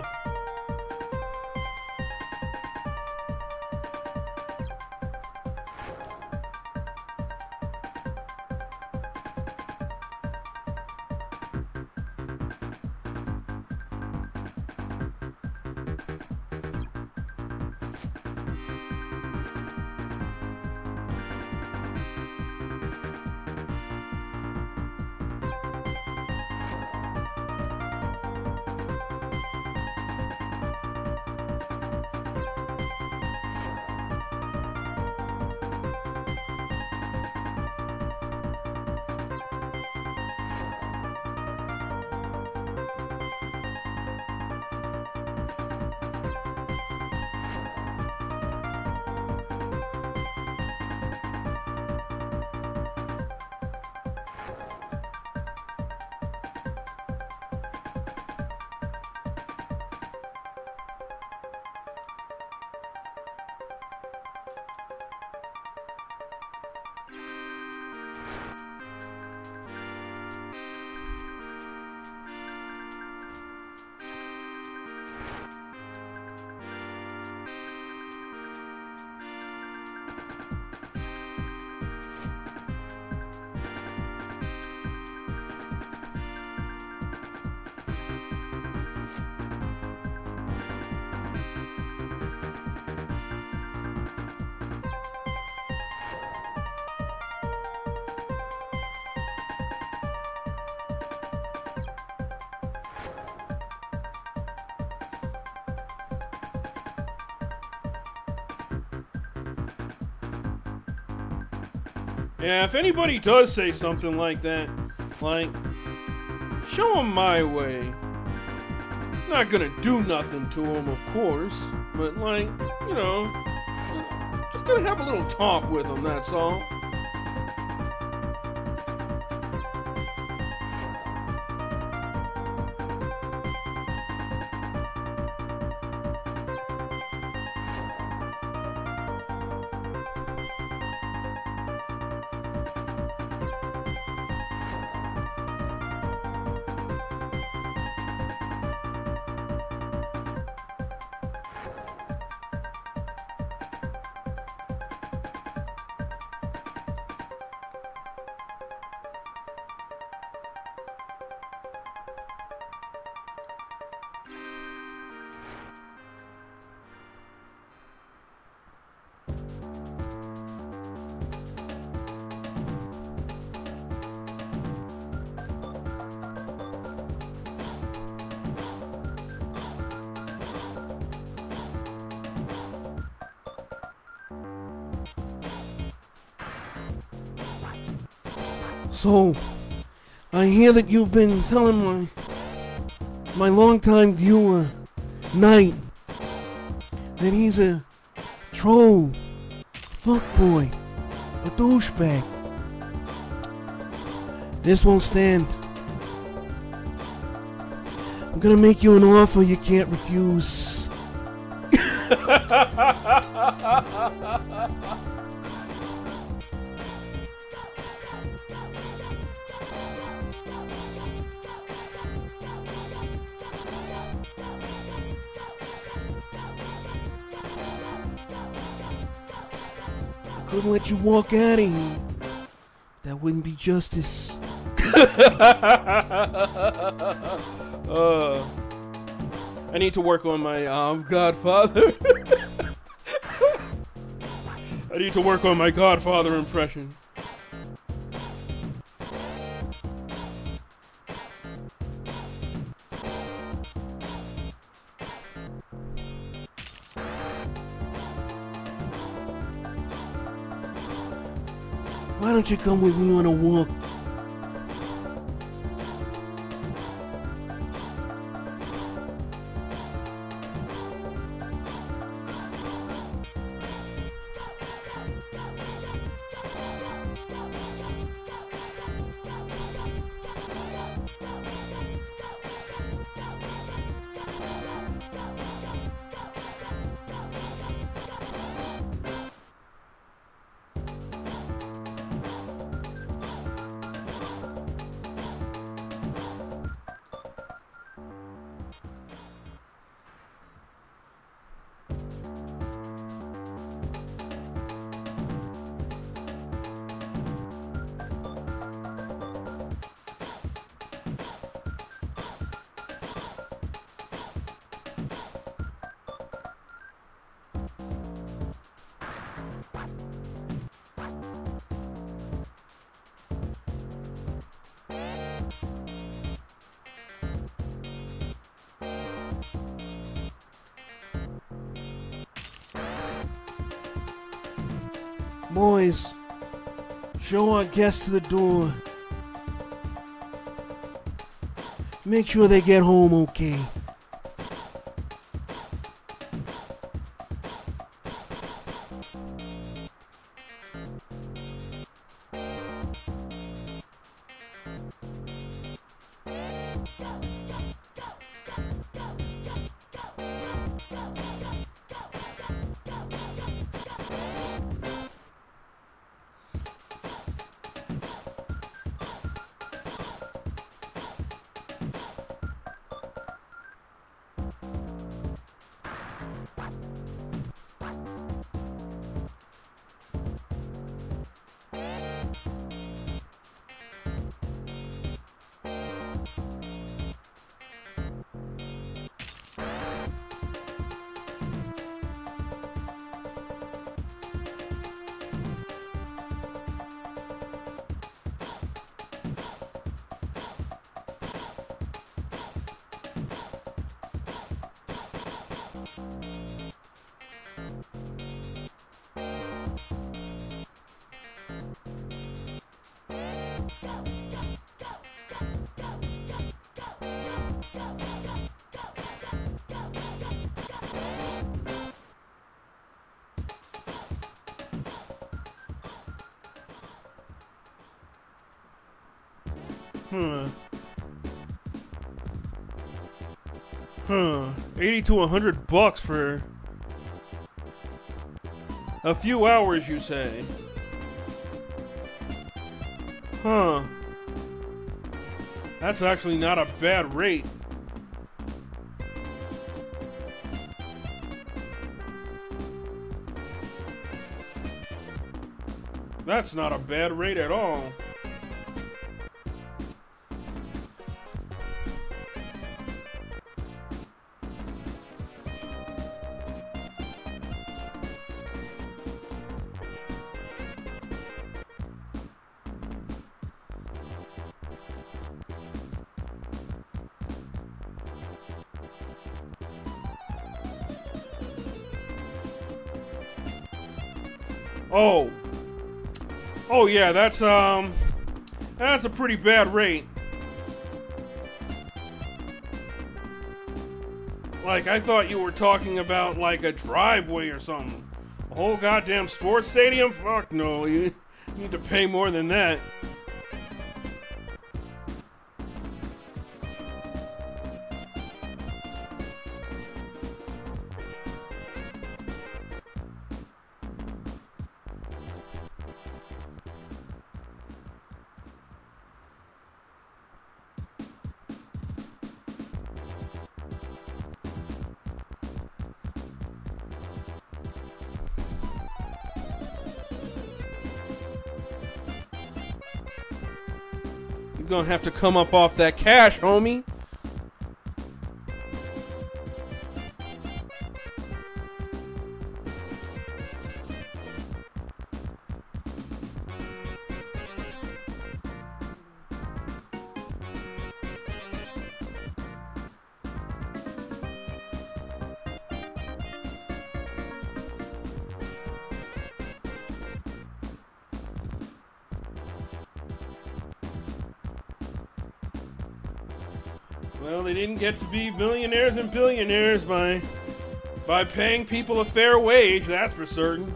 Yeah, if anybody does say something like that, like, show them my way. Not gonna do nothing to them, of course, but like, you know, just gonna have a little talk with them, that's all. So, I hear that you've been telling my longtime viewer, Knight, that he's a troll, fuckboy, a douchebag. This won't stand. I'm gonna make you an offer you can't refuse. Couldn't let you walk out of here. That wouldn't be justice. I need to work on my Godfather. I need to work on my Godfather impression. Why don't you come with me on a walk? Boys, show our guests to the door. Make sure they get home okay. $80 to $100 for a few hours, you say? Huh. That's actually not a bad rate. That's not a bad rate at all. Oh yeah, that's a pretty bad rate. Like, I thought you were talking about like a driveway or something. A whole goddamn sports stadium? Fuck no, you need to pay more than that. You're gonna have to come up off that cash, homie. Well, they didn't get to be millionaires and billionaires by paying people a fair wage, that's for certain.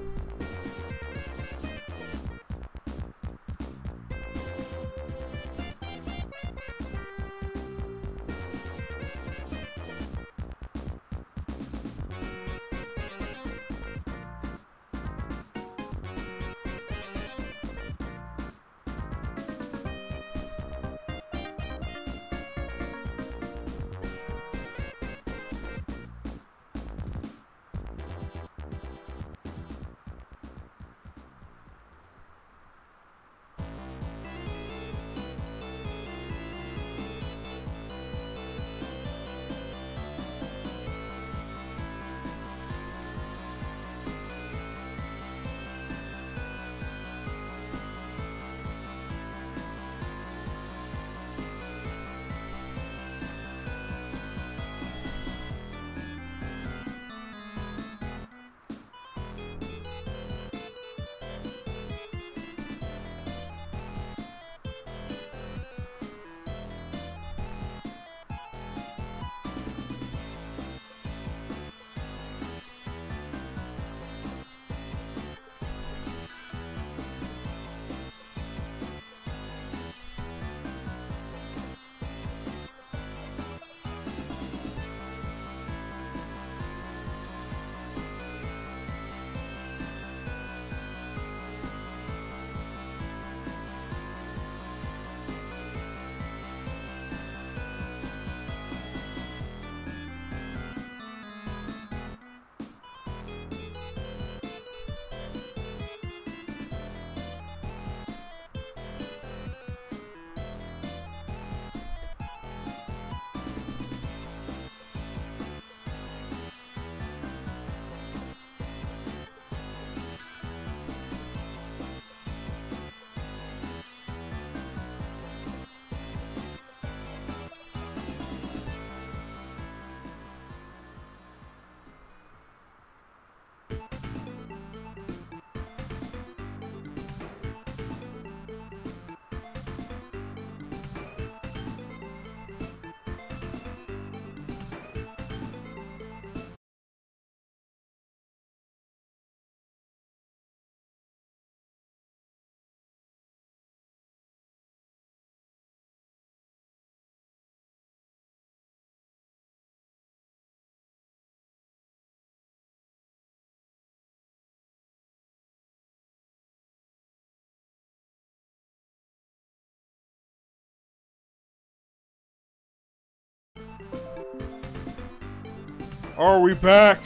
Are we back?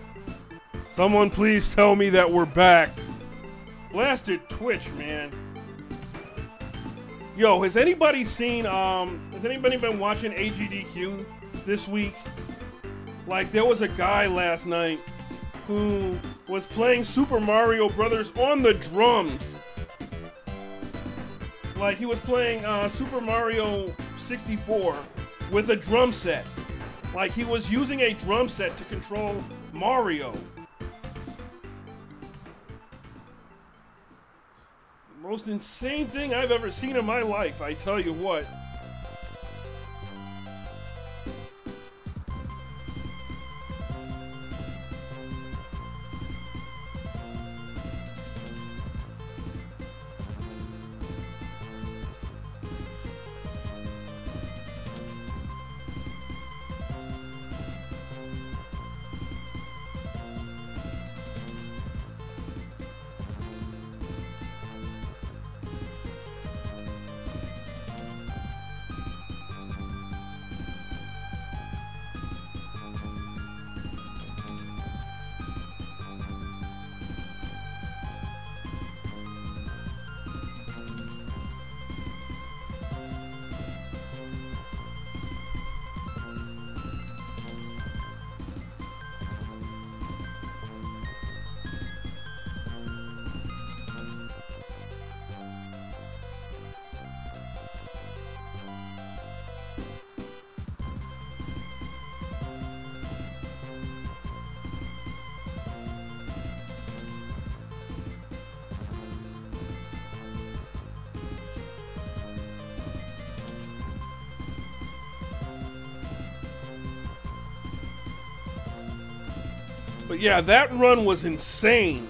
Someone please tell me that we're back. Blasted Twitch, man. Yo, has anybody been watching AGDQ this week? Like, there was a guy last night who was playing Super Mario Brothers on the drums. Like, he was playing Super Mario 64 with a drum set. Like, he was using a drum set to control Mario. Most insane thing I've ever seen in my life, I tell you what. But yeah, that run was insane.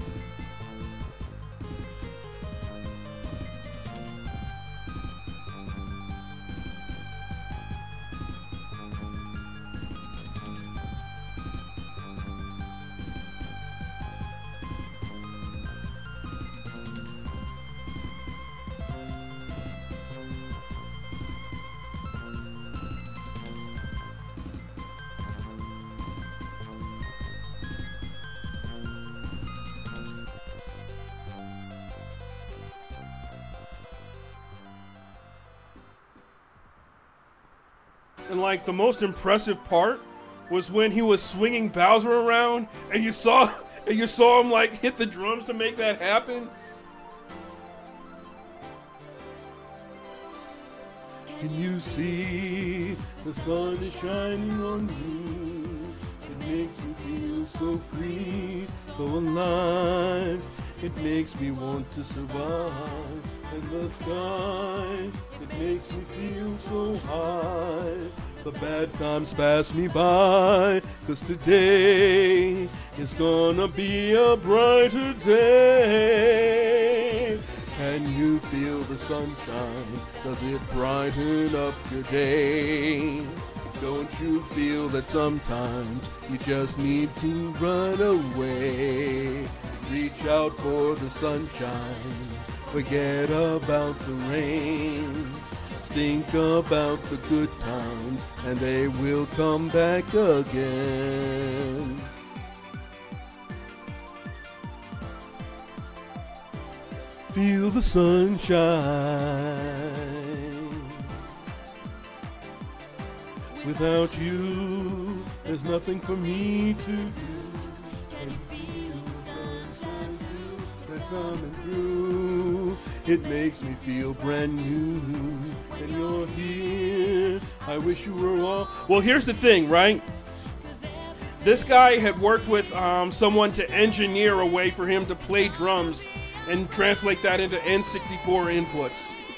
And like the most impressive part was when he was swinging Bowser around, and you saw him like hit the drums to make that happen. Can you see the sun is shining on you? It makes me feel so free, so alive. It makes me want to survive in the sky. It makes me feel so high. The bad times pass me by, 'cause today is gonna be a brighter day. Can you feel the sunshine? Does it brighten up your day? Don't you feel that sometimes you just need to run away? Reach out for the sunshine, forget about the rain. Think about the good times, and they will come back again. Feel the sunshine. Without you, there's nothing for me to do. And feel the sunshine too, that's coming through. It makes me feel brand new. And you're here. I wish you were all. Well, here's the thing, right? This guy had worked with someone to engineer a way for him to play drums and translate that into N64 inputs.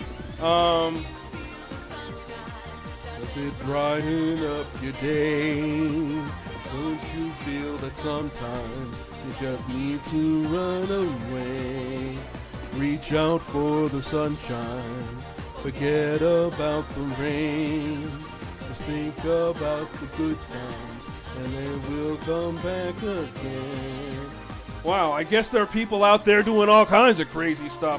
Does it brighten up your day? Don't you feel that sometimes you just need to run away? Reach out for the sunshine, forget about the rain. Just think about the good times, and they will come back again. Wow, I guess there are people out there doing all kinds of crazy stuff.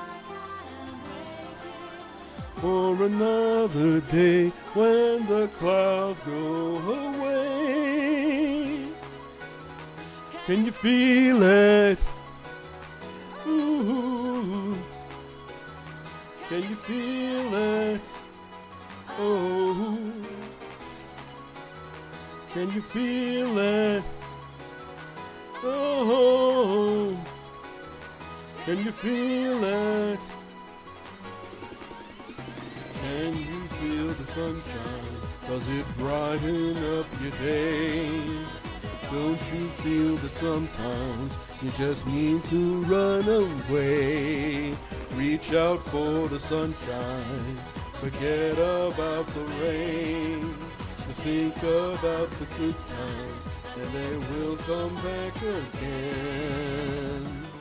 For another day when the clouds go away. Can you feel it? Ooh. Can you feel it? Oh. Can you feel it? Oh. Can you feel it? Can you feel the sunshine? Does it brighten up your day? Don't you feel that sometimes you just need to run away? Reach out for the sunshine, forget about the rain. Just think about the good times, and they will come back again.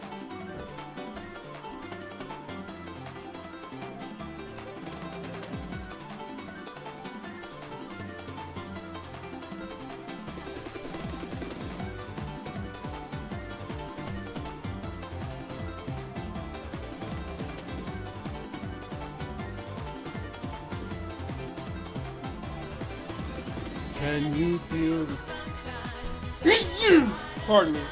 Can you feel the... Pardon me.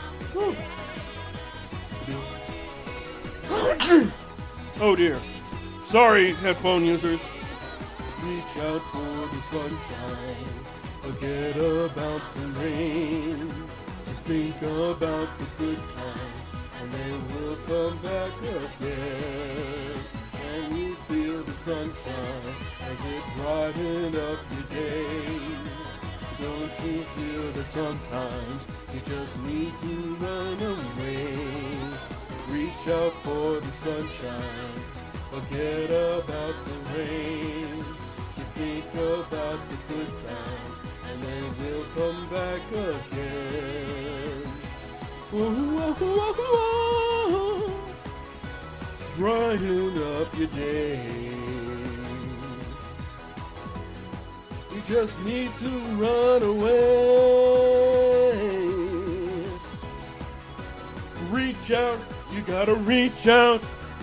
Oh dear. Sorry, headphone users. Reach out for the sunshine. Forget about the rain. Just think about the good times, and they will come back again. Can you feel the sunshine as it brightens up your day? Don't you feel that sometimes you just need to run away? Reach out for the sunshine, forget about the rain. Just think about the good times, and they will come back again. Brighten up your day. You just need to run away. Reach out, you gotta reach out.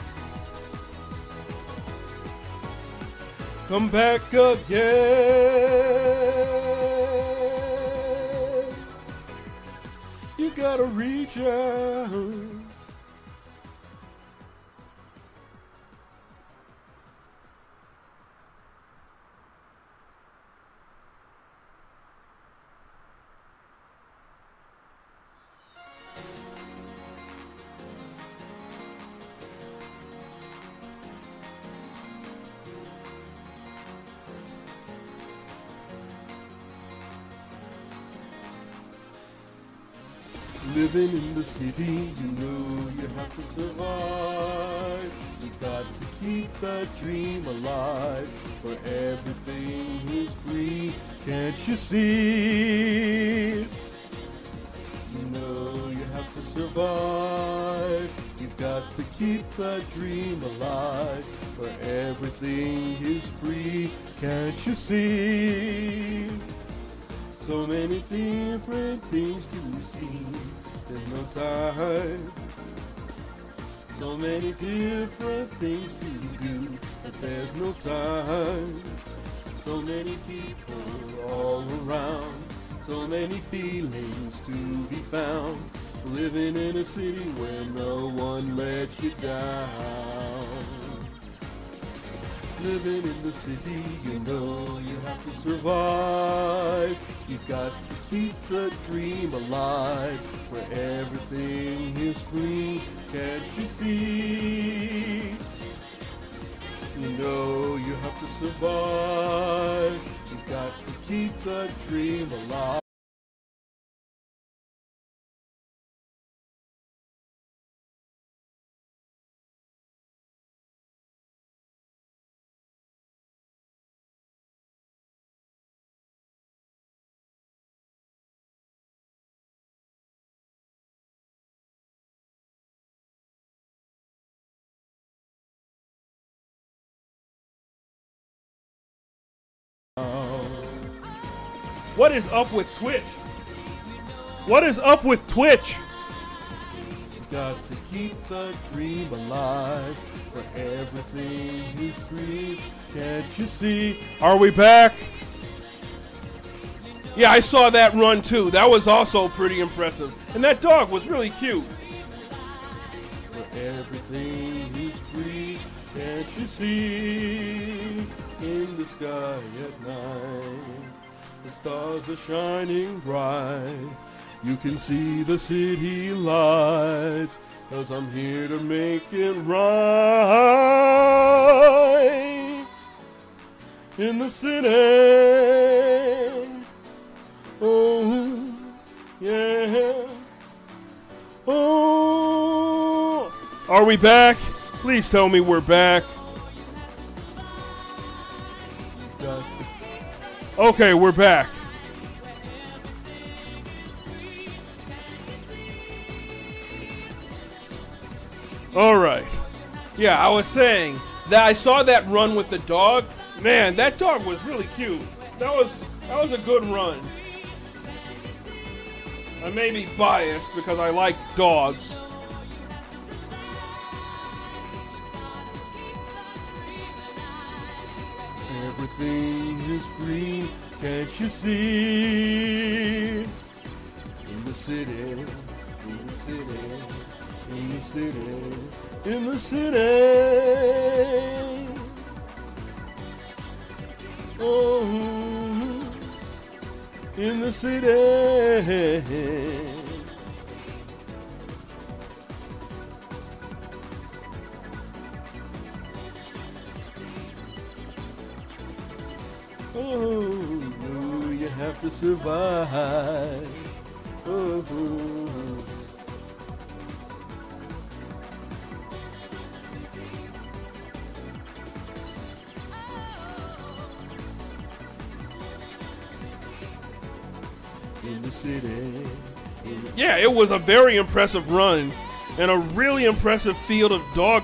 Come back again. You gotta reach out. Living in the city, you know you have to survive. You got to keep the dream alive, for everything is free. Can't you see? You know you have to survive. You've got to keep the dream alive, for everything is free. Can't you see? So many different things to see. There's no time. So many different things to do, but there's no time. So many people all around. So many feelings to be found. Living in a city where no one lets you down. Living in the city, you know you have to survive. You've got to keep the dream alive, where everything is free. Can't you see? You know you have to survive. You've got to keep the dream alive. What is up with Twitch? What is up with Twitch? Got to keep the dream alive, for everything is free. Can't you see? Are we back? Yeah, I saw that run too. That was also pretty impressive. And that dog was really cute. For everything is free. Can't you see? In the sky at night, the stars are shining bright. You can see the city lights, 'cause I'm here to make it right. In the city, oh, yeah, oh. Are we back? Please tell me we're back. Okay, we're back. All right. Yeah, I was saying that I saw that run with the dog. Man, that dog was really cute. That was a good run. I may be biased because I like dogs. Everything is free, can't you see? In the city, in the city, in the city, in the city. Oh, in the city. Oh, you have to survive. Oh, in the city, Yeah, it was a very impressive run and a really impressive field of dog.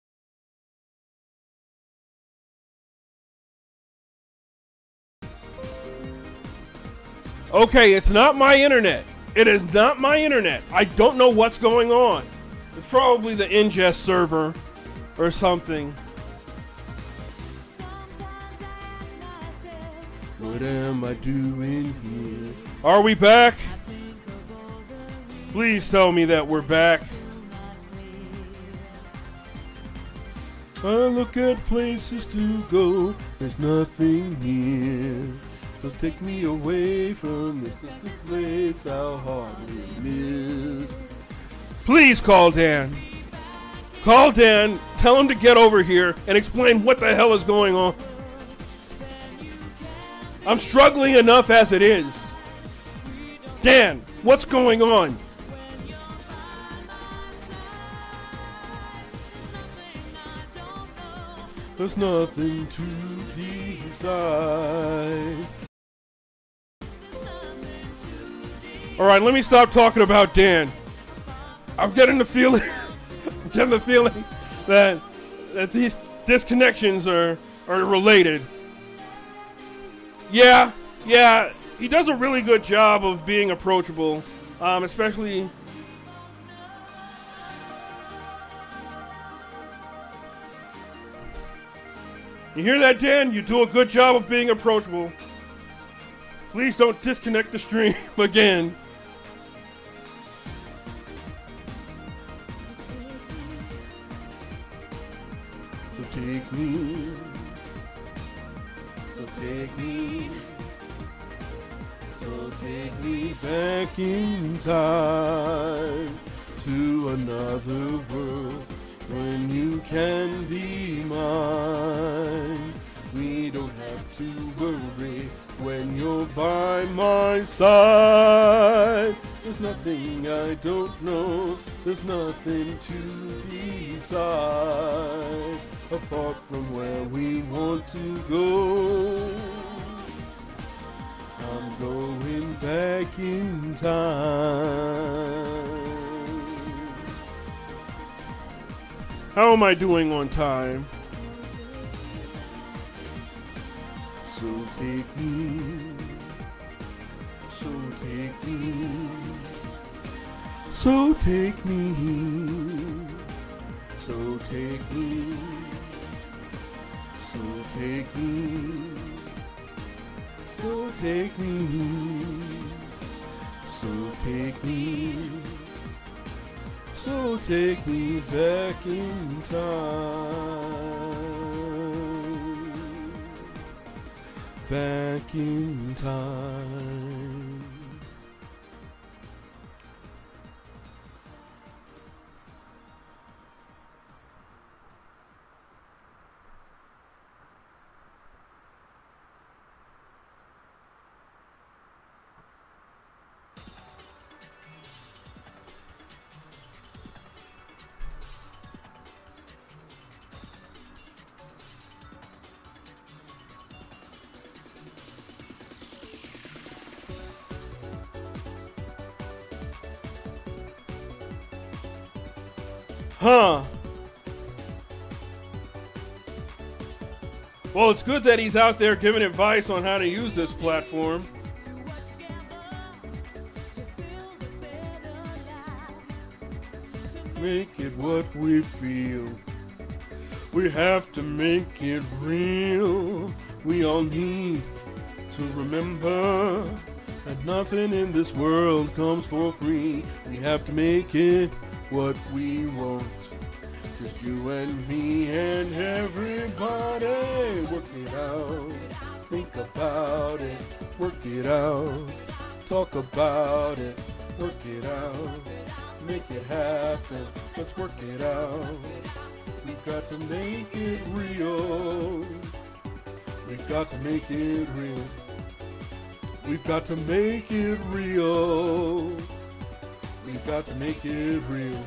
Okay, it's not my internet. It is not my internet. I don't know what's going on. It's probably the ingest server or something. What am I doing here? Are we back? Please tell me that we're back. I look at places to go. There's nothing here. So take me away from this place I'll hardly miss. Please call Dan. Call Dan, tell him to get over here and explain what the hell is going on. I'm struggling enough as it is. Dan, what's going on? There's nothing to decide. Alright, let me stop talking about Dan. I'm getting the feeling that these disconnections are related. Yeah, he does a really good job of being approachable, especially. You hear that, Dan? You do a good job of being approachable. Please don't disconnect the stream again. So take me. So take me. So take me back in time to another world when you can be mine. We don't have to worry when you're by my side. There's nothing I don't know. There's nothing to decide apart from where we want to go. I'm going back in time. How am I doing on time? So take me. So take me. So take me. So take me. So take me. So take me. So take me. So take me back in time. Back in time. Huh. Well, it's good that he's out there giving advice on how to use this platform. Make it what we feel. We have to make it real. We all need to remember that nothing in this world comes for free. We have to make it what we want. Just you and me and everybody. Work it out. Think about it. Work it out. Talk about it. Work it out. Make it happen. Let's work it out. We've got to make it real. We've got to make it real. We've got to make it real. We've got to make it real.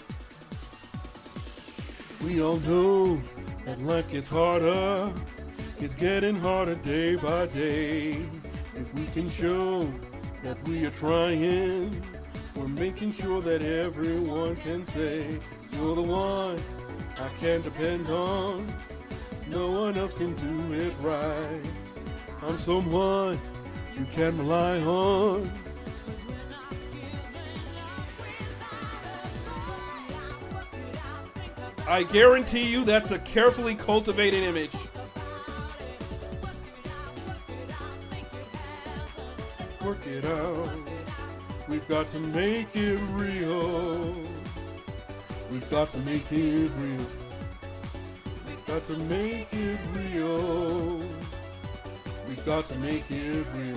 We all know that life gets harder It's getting harder day by day. If we can show that we are trying, we're making sure that everyone can say, you're the one I can depend on. No one else can do it right. I'm someone you can rely on. I guarantee you that's a carefully cultivated image. Work it out. We've got to make it real. We've got to make it real. We've got to make it real. We've got to make it real.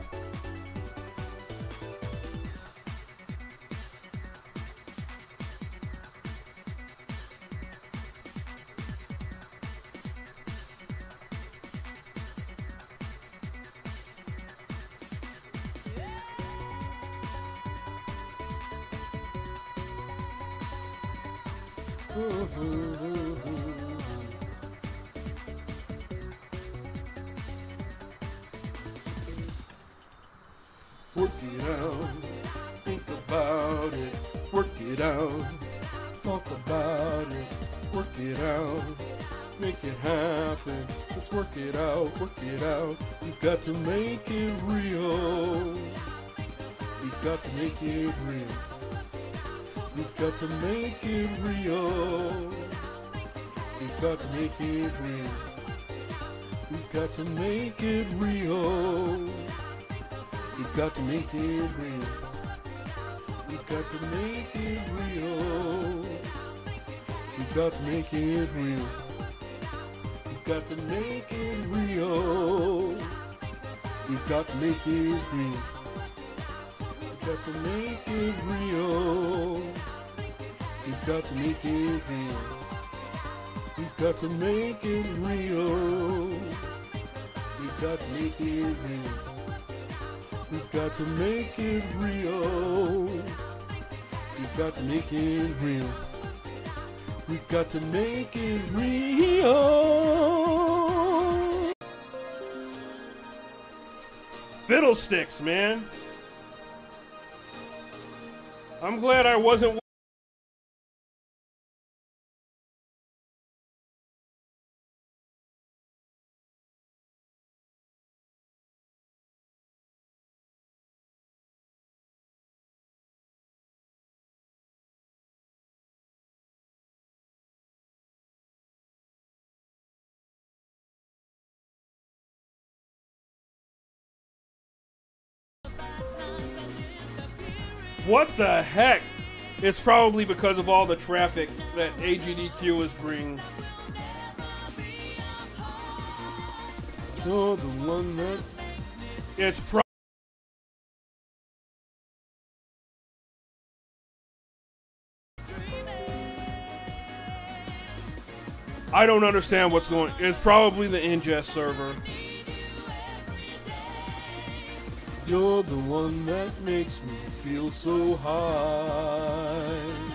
Work it out, think about it, work it out, talk about it, work it out, make it happen, let's work it out, we've got to make it real, we've got to make it real, we've got to make it real, we've got to make it real, we've got to make it real. We've got to make it real. We've got to make it real. We've got to make it real. We've got to make it real. We've got to make it real. We've got to make it real. We've got to make it real. We've got to make it real. We've got to make it real. We've got to make it real. We've got to make it real. We've got to make it real. Fiddlesticks, man. I'm glad I wasn't. What the heck? It's probably because of all the traffic that AGDQ is bringing. You're the one that... It's from... I don't understand what's going... It's probably the ingest server. You're the one that makes me feel so high.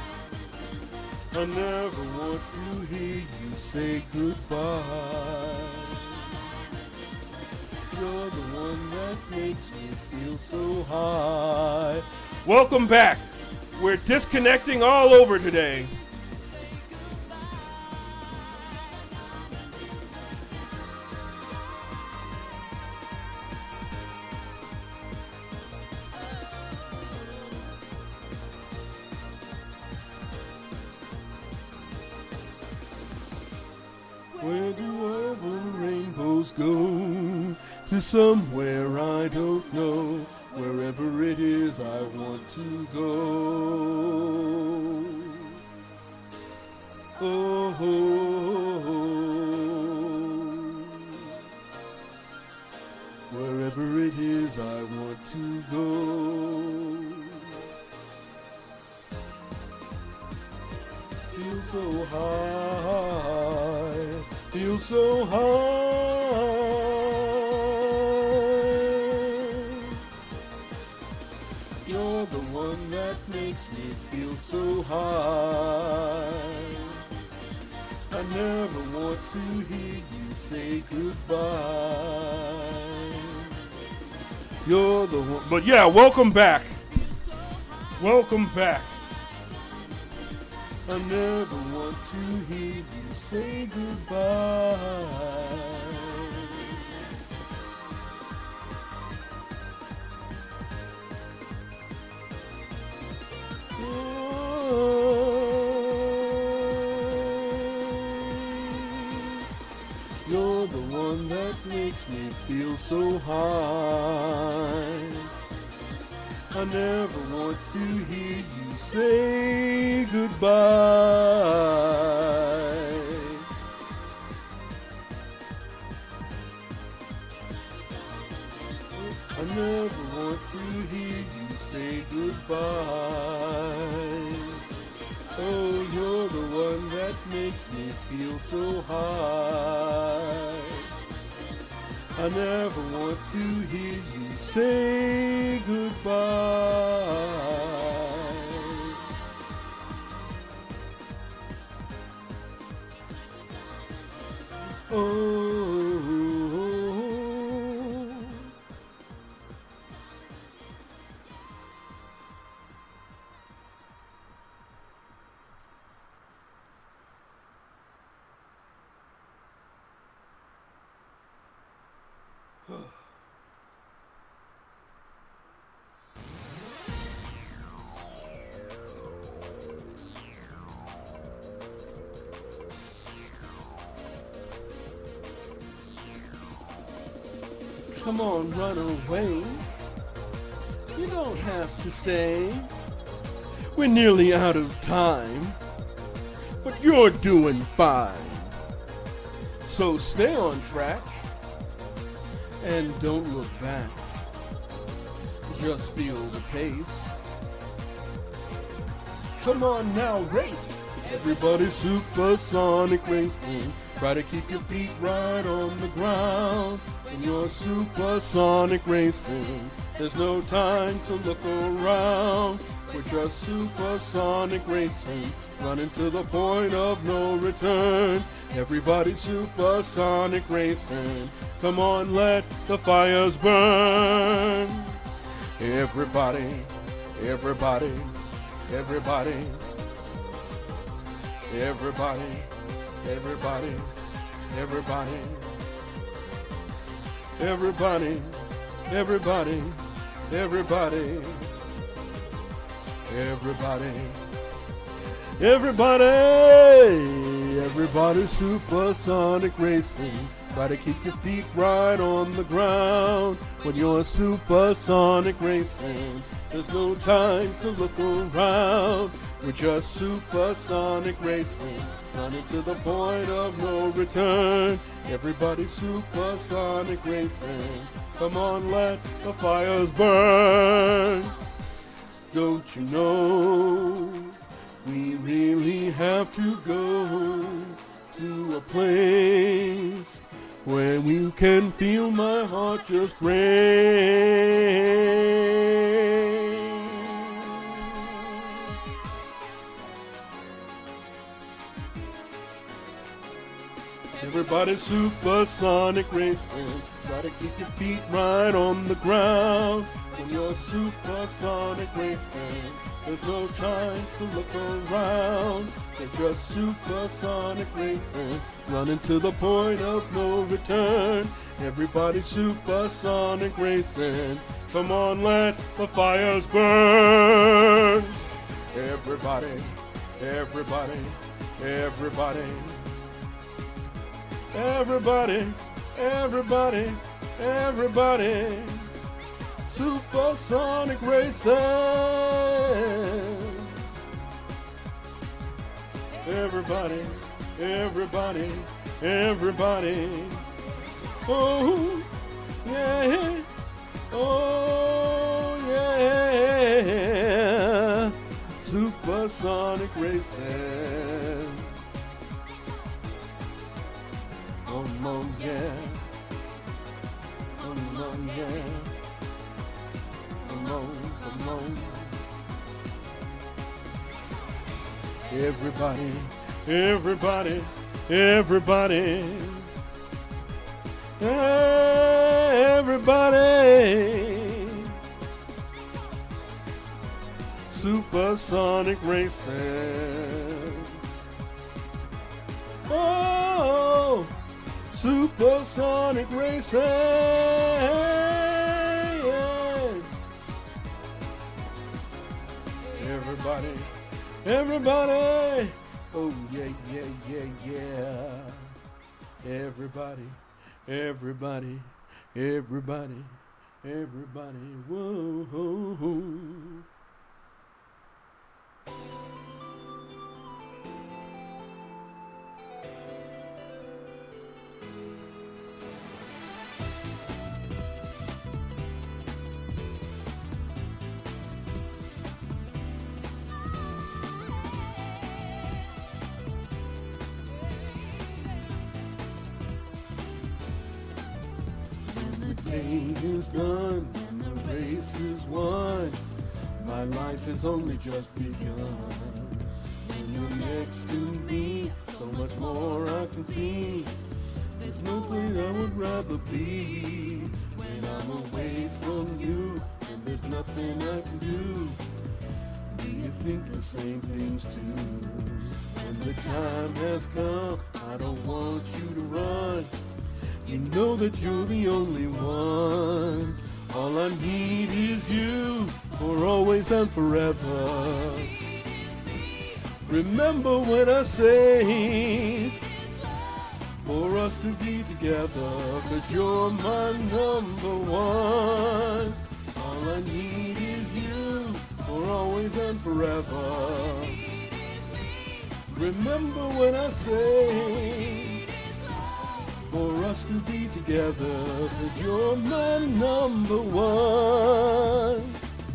I never want to hear you say goodbye. You're the one that makes me feel so high. Welcome back. We're disconnecting all over today. Where do all the rainbows go? To somewhere I don't know. Wherever it is, I want to go. Oh, oh, oh. Wherever it is, I want to go. Feel so high, feel so high. You're the one that makes me feel so high. I never want to hear you say goodbye. You're the one. But yeah, welcome back. Welcome back. I never want to hear you say goodbye. You're the one that makes me feel so high. I never want to hear you say goodbye. I never want to hear you say goodbye. Oh, you're the one that makes me feel so high. I never want to hear you say goodbye. Oh. Come on, run away. You don't have to stay. We're nearly out of time, but you're doing fine. So stay on track and don't look back. Just feel the pace. Come on now, race. Everybody supersonic racing. Try to keep your feet right on the ground. When you're supersonic racing, there's no time to look around. We're just supersonic racing, running to the point of no return. Everybody supersonic racing. Come on, let the fires burn. Everybody, everybody, everybody, everybody, everybody, everybody. Everybody, everybody, everybody, everybody, everybody, everybody supersonic racing. Try to keep your feet right on the ground. When you're supersonic racing, there's no time to look around. We're just supersonic racing, running to the point of no return. Everybody supersonic racing. Come on, let the fires burn. Don't you know we really have to go to a place where we can feel my heart just race. Everybody supersonic racing. Try to keep your feet right on the ground. When you're supersonic racing, there's no time to look around. It's just supersonic racing, running to the point of no return. Everybody supersonic racing. Come on, let the fires burn. Everybody, everybody, everybody. Everybody, everybody, everybody, supersonic racing. Everybody, everybody, everybody. Oh, yeah, oh, yeah, supersonic racing. Come on, yeah. Come on, yeah. Come on, come on. Everybody, everybody, Everybody, everybody. Supersonic racing. Oh, supersonic racing. Everybody, everybody. Oh, yeah, yeah, yeah, yeah. Everybody, everybody, everybody, everybody. Whoa. Day is done and the race is won. My life has only just begun. When you're next to me, so much more I can see. There's no place I would rather be. When I'm away from you, and there's nothing I can do. Do you think the same things too? When the time has come, I don't want you to run. You know that you're the only one. All I need is you, for always and forever. Remember when I say, for us to be together, 'cause you're my number one. All I need is you, for always and forever. Remember when I say, for us to be together, 'cause you're my number one.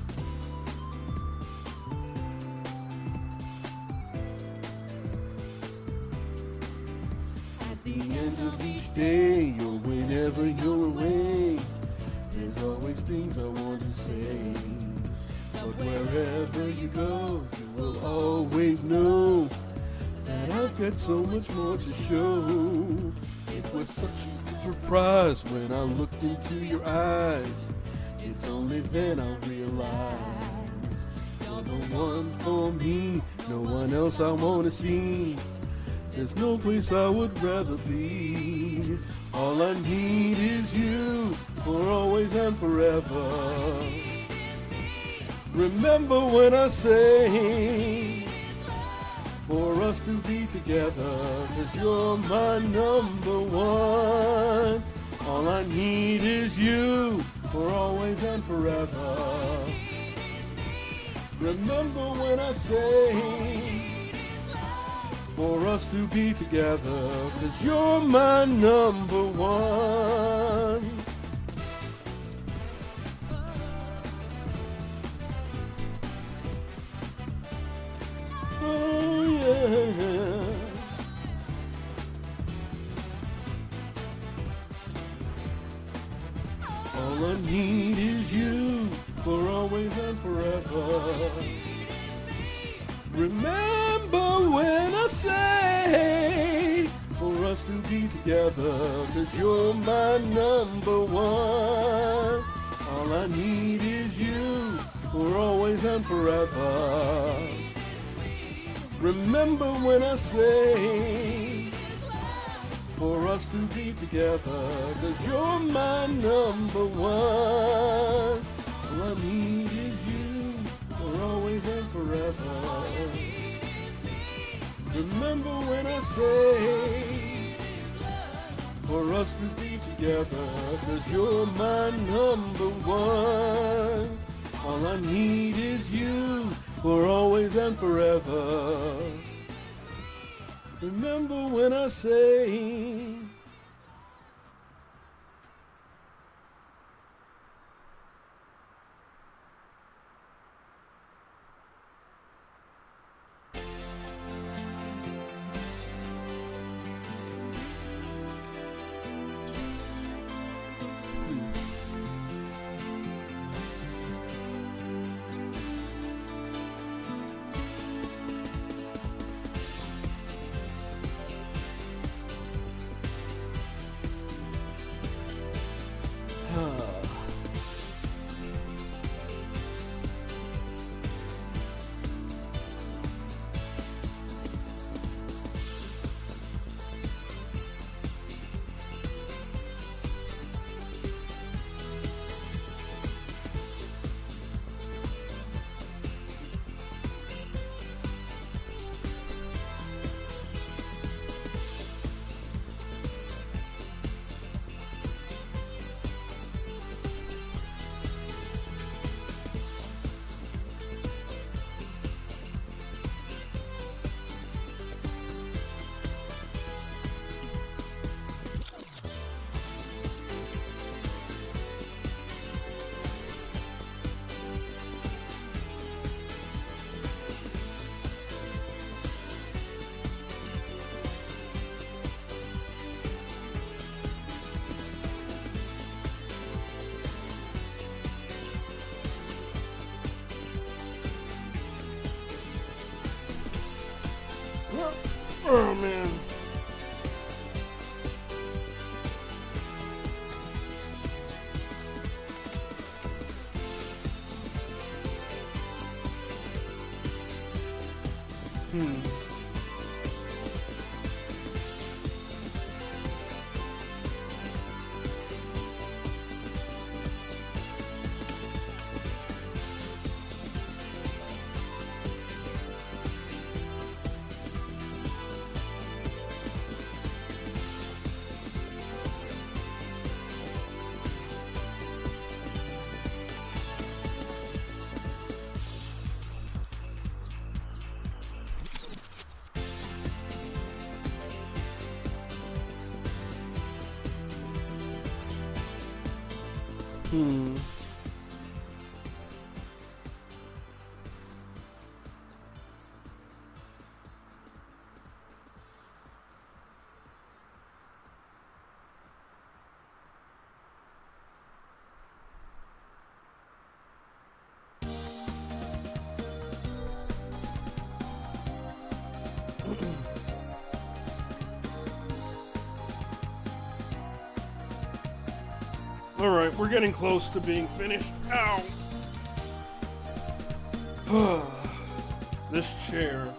At the end of each day, or whenever you're away, there's always things I want to say. But wherever you go, you will always know that I've got so much more to show. It was such a surprise when I looked into your eyes. It's only then I realized you're the one for me, no one else I want to see. There's no place I would rather be. All I need is you, for always and forever. Remember when I say, for us to be together, 'cause you're my number one. All I need is you, for always and forever. Remember when I say, for us to be together, 'cause you're my number one. Oh yeah. All I need is you, for always and forever. Remember when I say, for us to be together, 'cause you're my number one. All I need is you, for always and forever. Remember when I say, for us to be together, 'cause you're my number one. All I need is you, for always and forever. Remember when I say, for us to be together, 'cause you're my number one. All I need is you, for always and forever. Remember when I say, Oh man. Alright, we're getting close to being finished. Ow! This chair.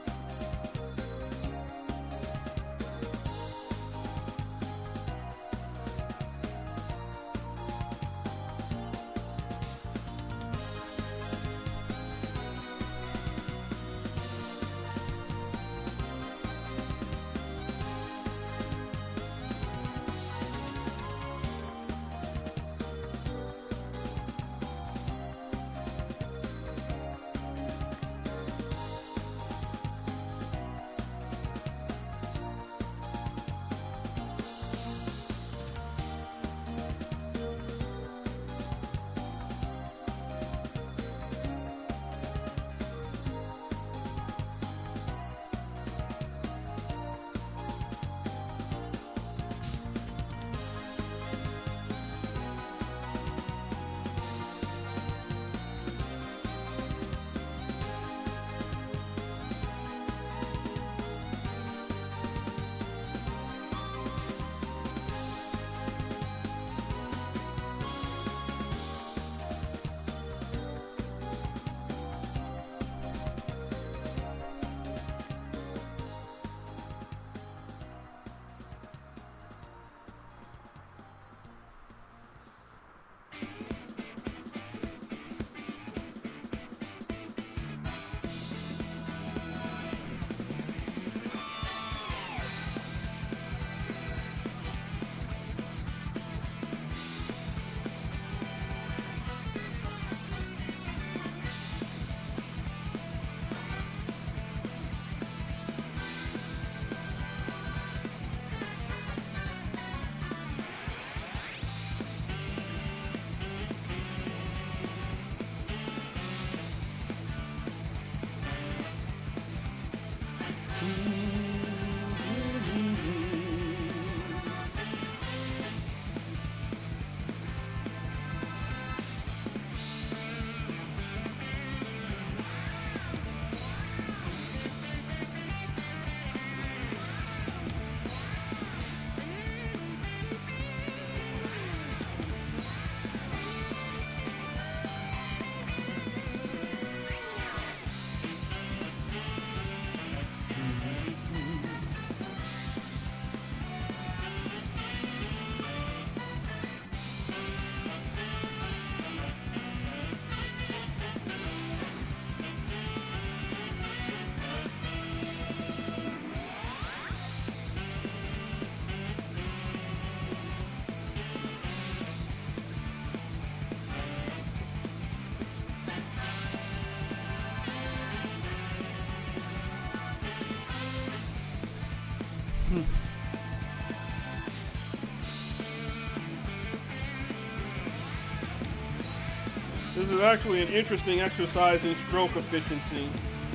This is actually an interesting exercise in stroke efficiency.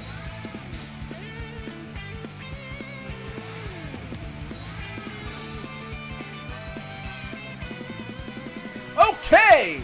Okay!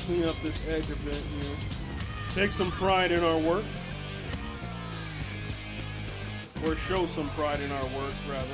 clean up this edge a bit here. Take some pride in our work. Or show some pride in our work, rather.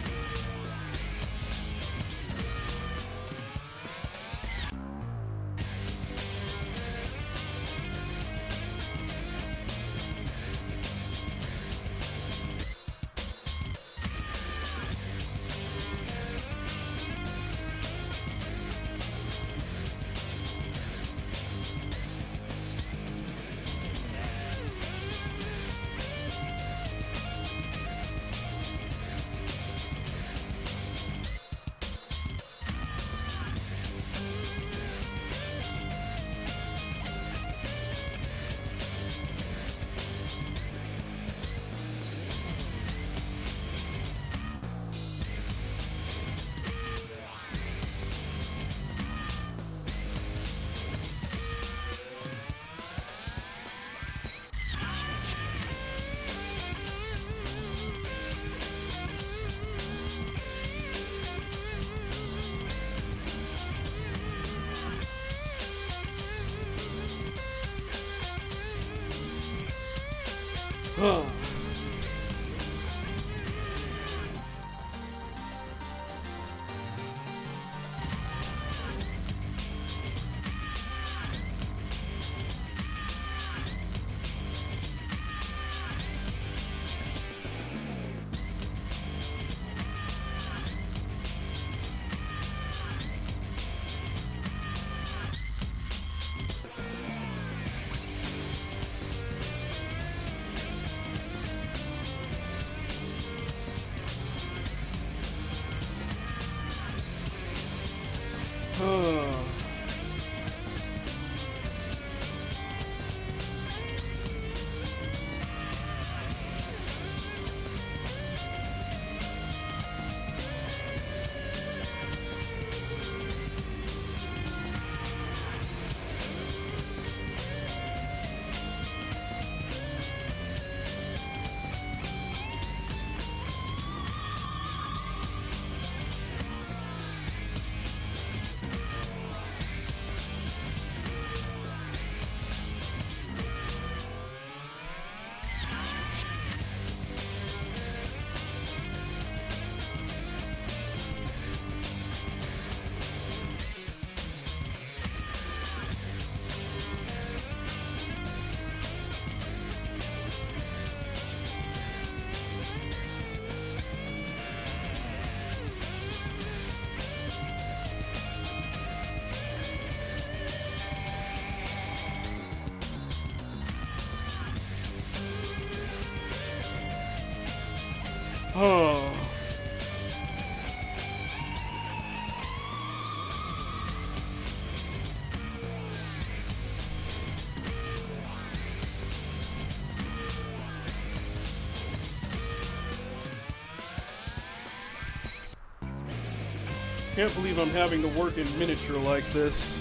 Oh. Can't believe I'm having to work in miniature like this.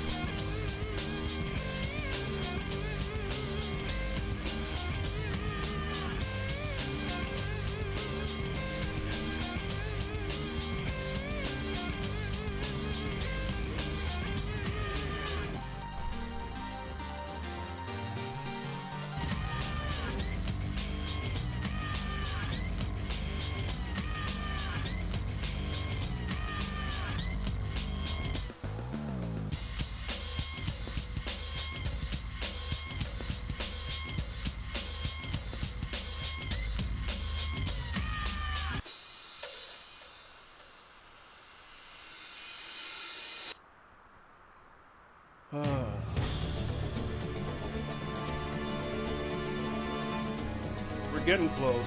We're getting close.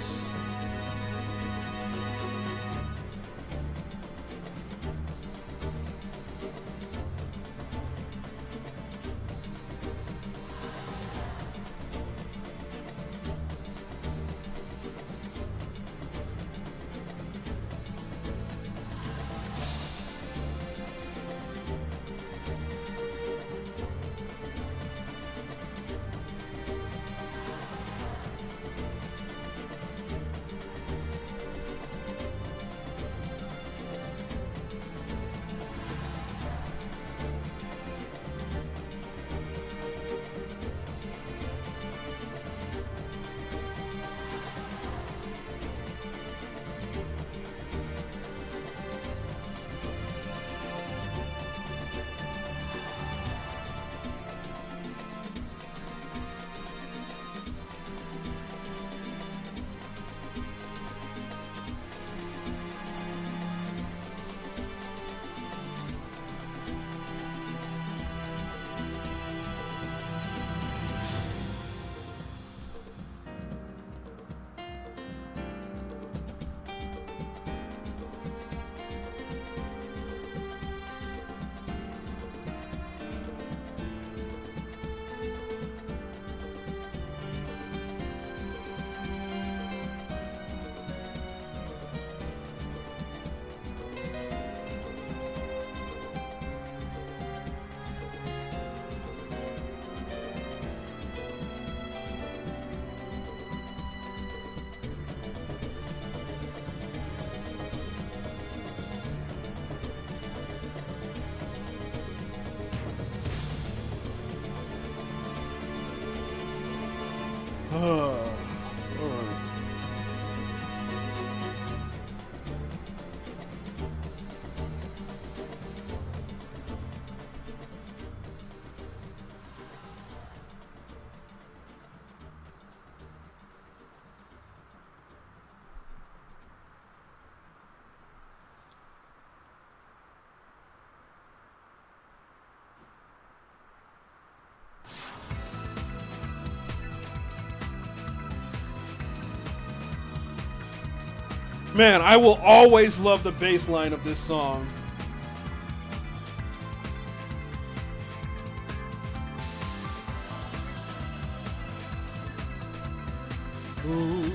Alright. Man, I will always love the bass line of this song. Ooh.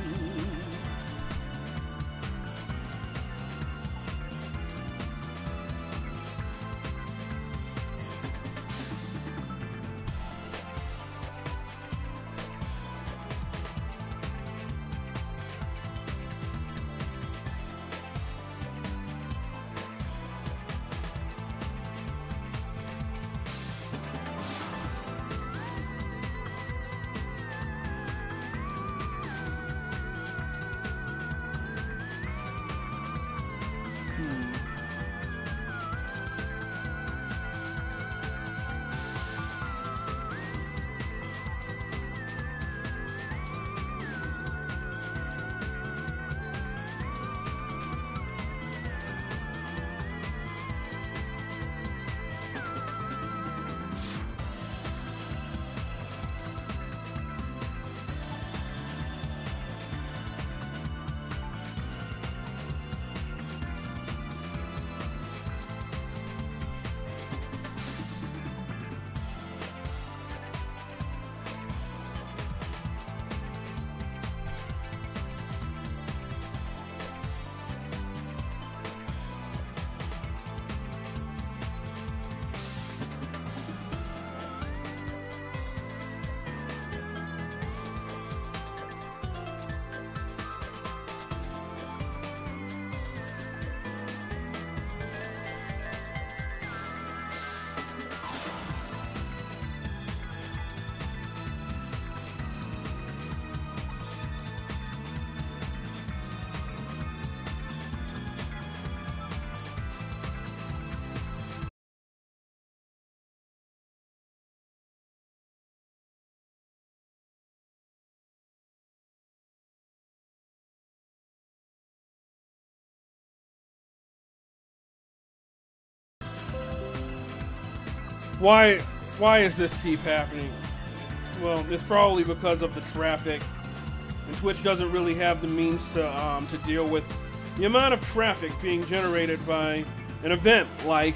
Why does this keep happening? Well, it's probably because of the traffic, and Twitch doesn't really have the means to deal with the amount of traffic being generated by an event like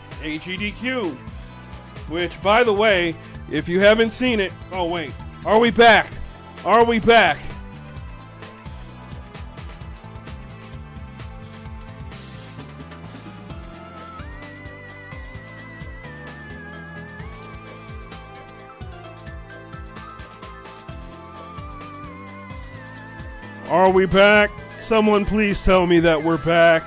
AGDQ. Which, by the way, if you haven't seen it, oh wait, are we back? Are we back? Are we back? Someone please tell me that we're back.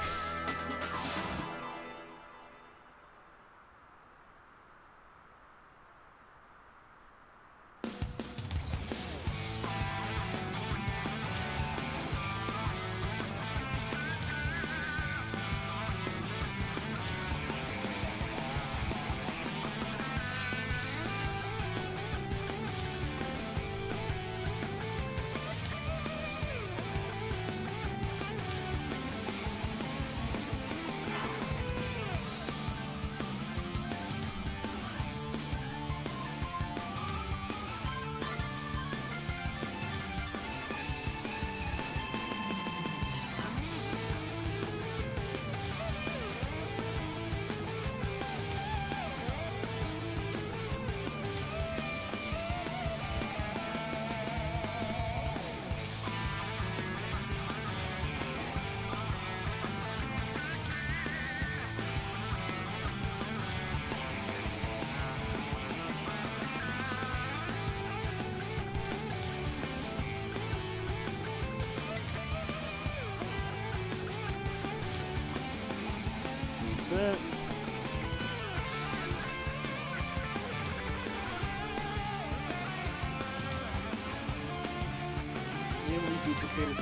That.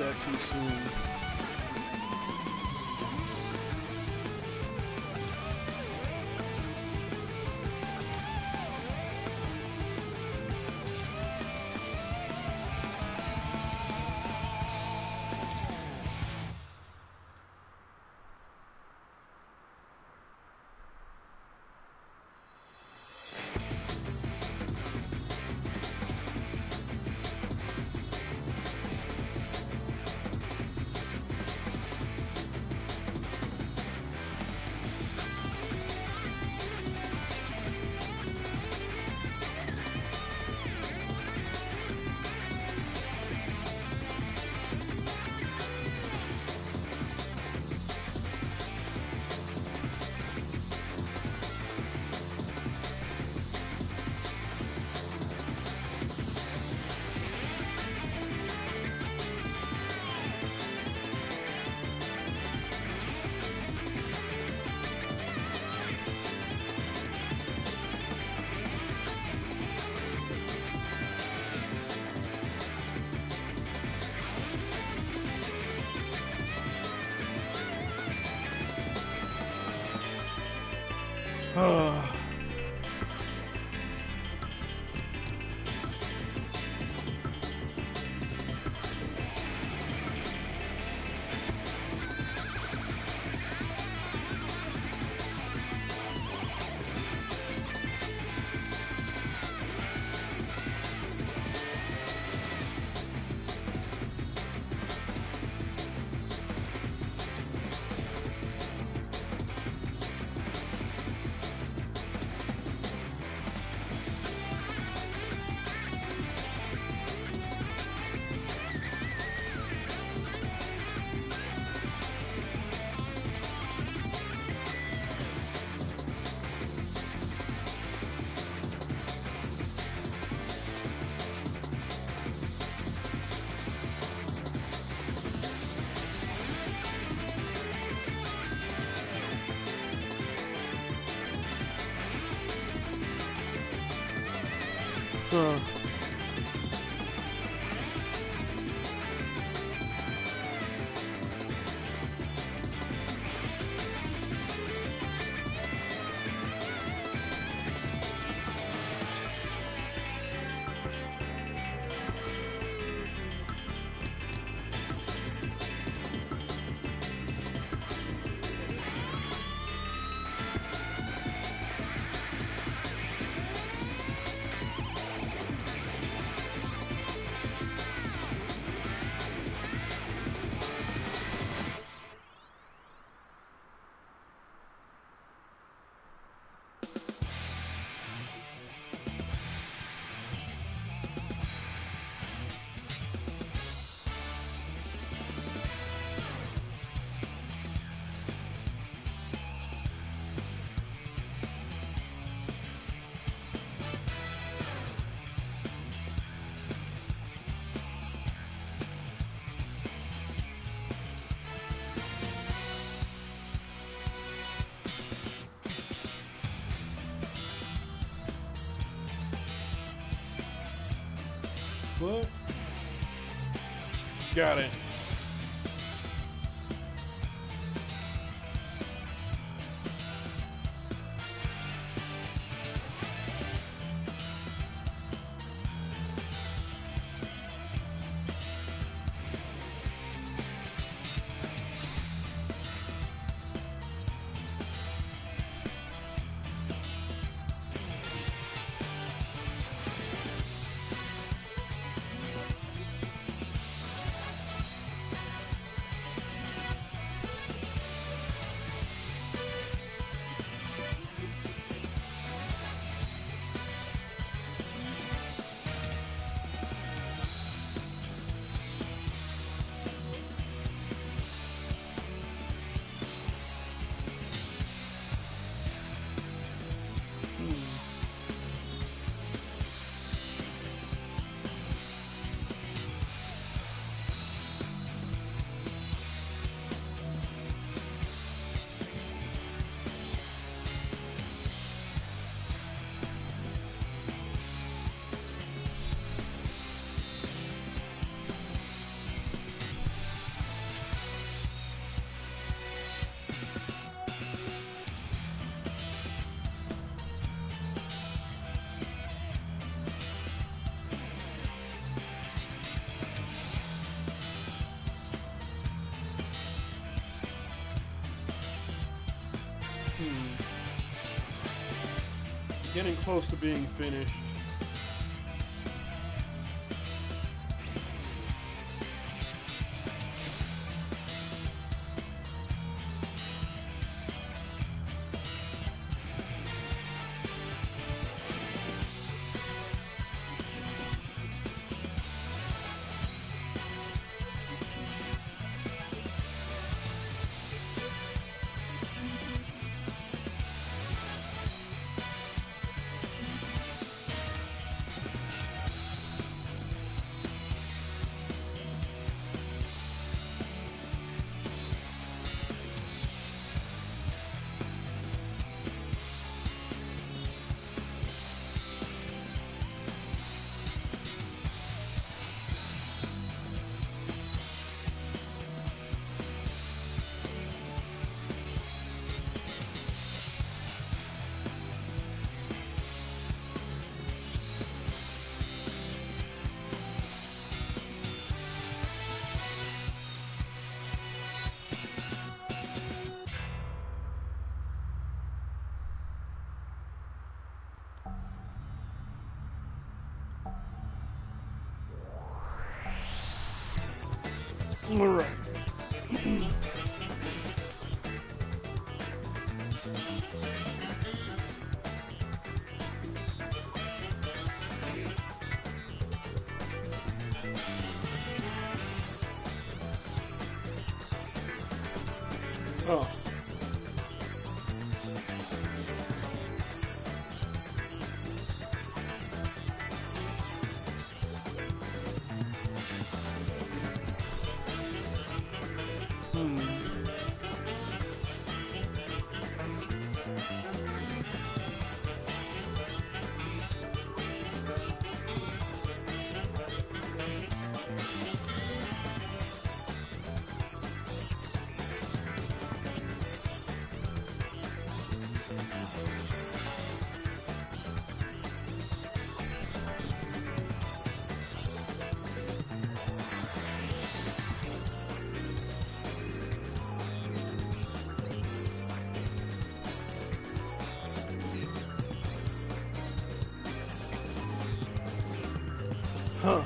that too soon. What? Got it. Getting close to being finished. All right. Oh. Huh.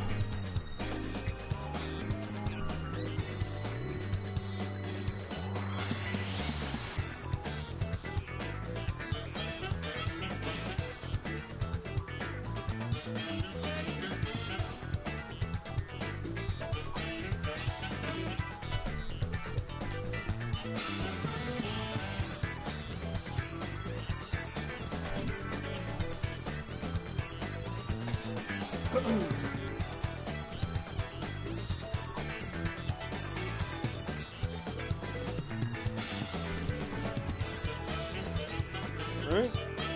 Right?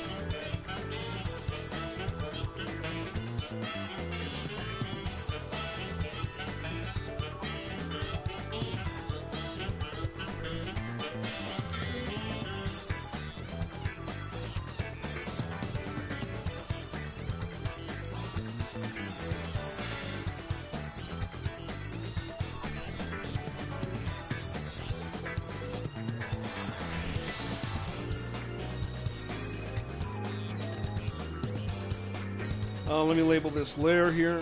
Let me label this layer here.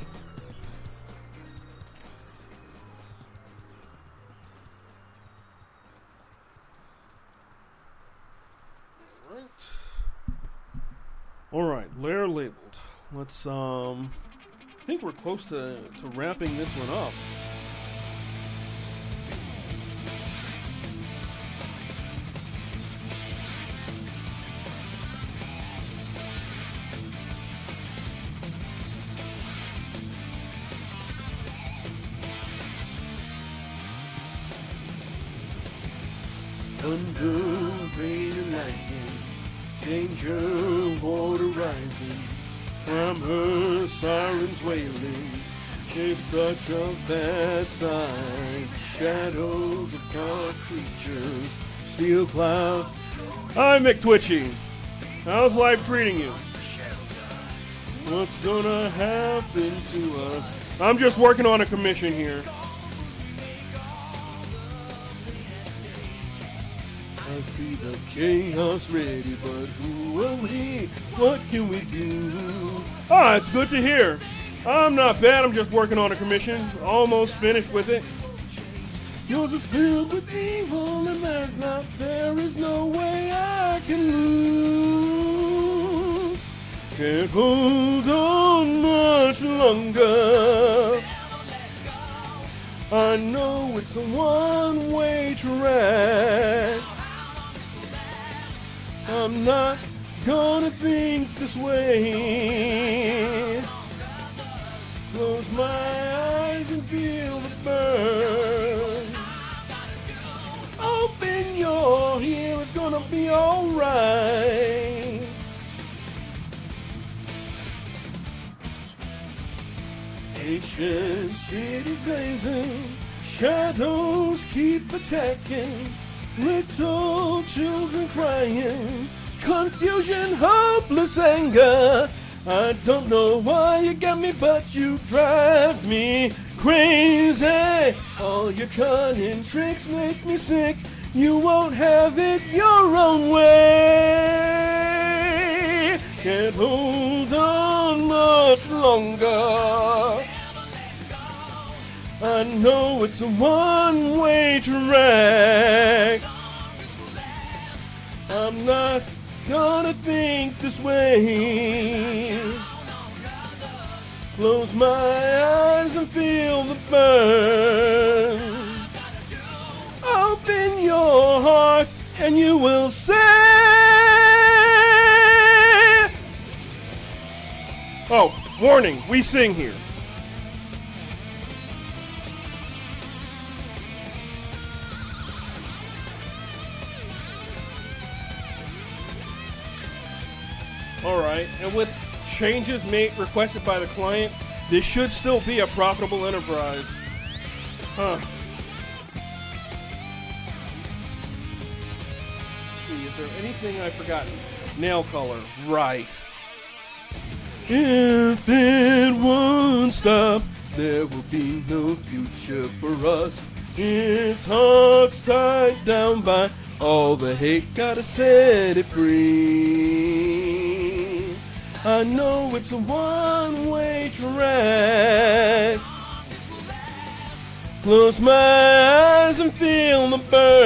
All right, layer labeled. Let's I think we're close to wrapping this one up. Thunder, rain, and lightning, danger, water rising, from her sirens wailing, it's such a bad sight. Shadows of dark creatures, steel clouds. Hi, McTwitchy. How's life treating you? What's gonna happen to us? I'm just working on a commission here. I see the chaos ready, but who are we? What can we do? Ah, it's good to hear. I'm not bad, I'm just working on a commission. Almost finished with it. Yours is filled with evil, and there is no way I can lose. Can't hold on much longer. I know it's a one-way track. I'm not gonna think this way. Close my eyes and feel the burn. Open your ear, it's gonna be alright. Ancient city blazing, shadows keep attacking, little children crying, confusion, hopeless anger. I don't know why you got me, but you drive me crazy. All your cunning tricks make me sick. You won't have it your own way. Can't hold on much longer. I know it's a one-way track. I'm not gonna think this way. Close my eyes and feel the burn. Open your heart and you will say, oh, warning, we sing here. Alright, and with changes made requested by the client, this should still be a profitable enterprise. Huh. Let's see, is there anything I've forgotten? Nail color, right. If it won't stop, there will be no future for us. It's hearts tied down by all the hate, gotta set it free. I know it's a one-way track. Close my eyes and feel the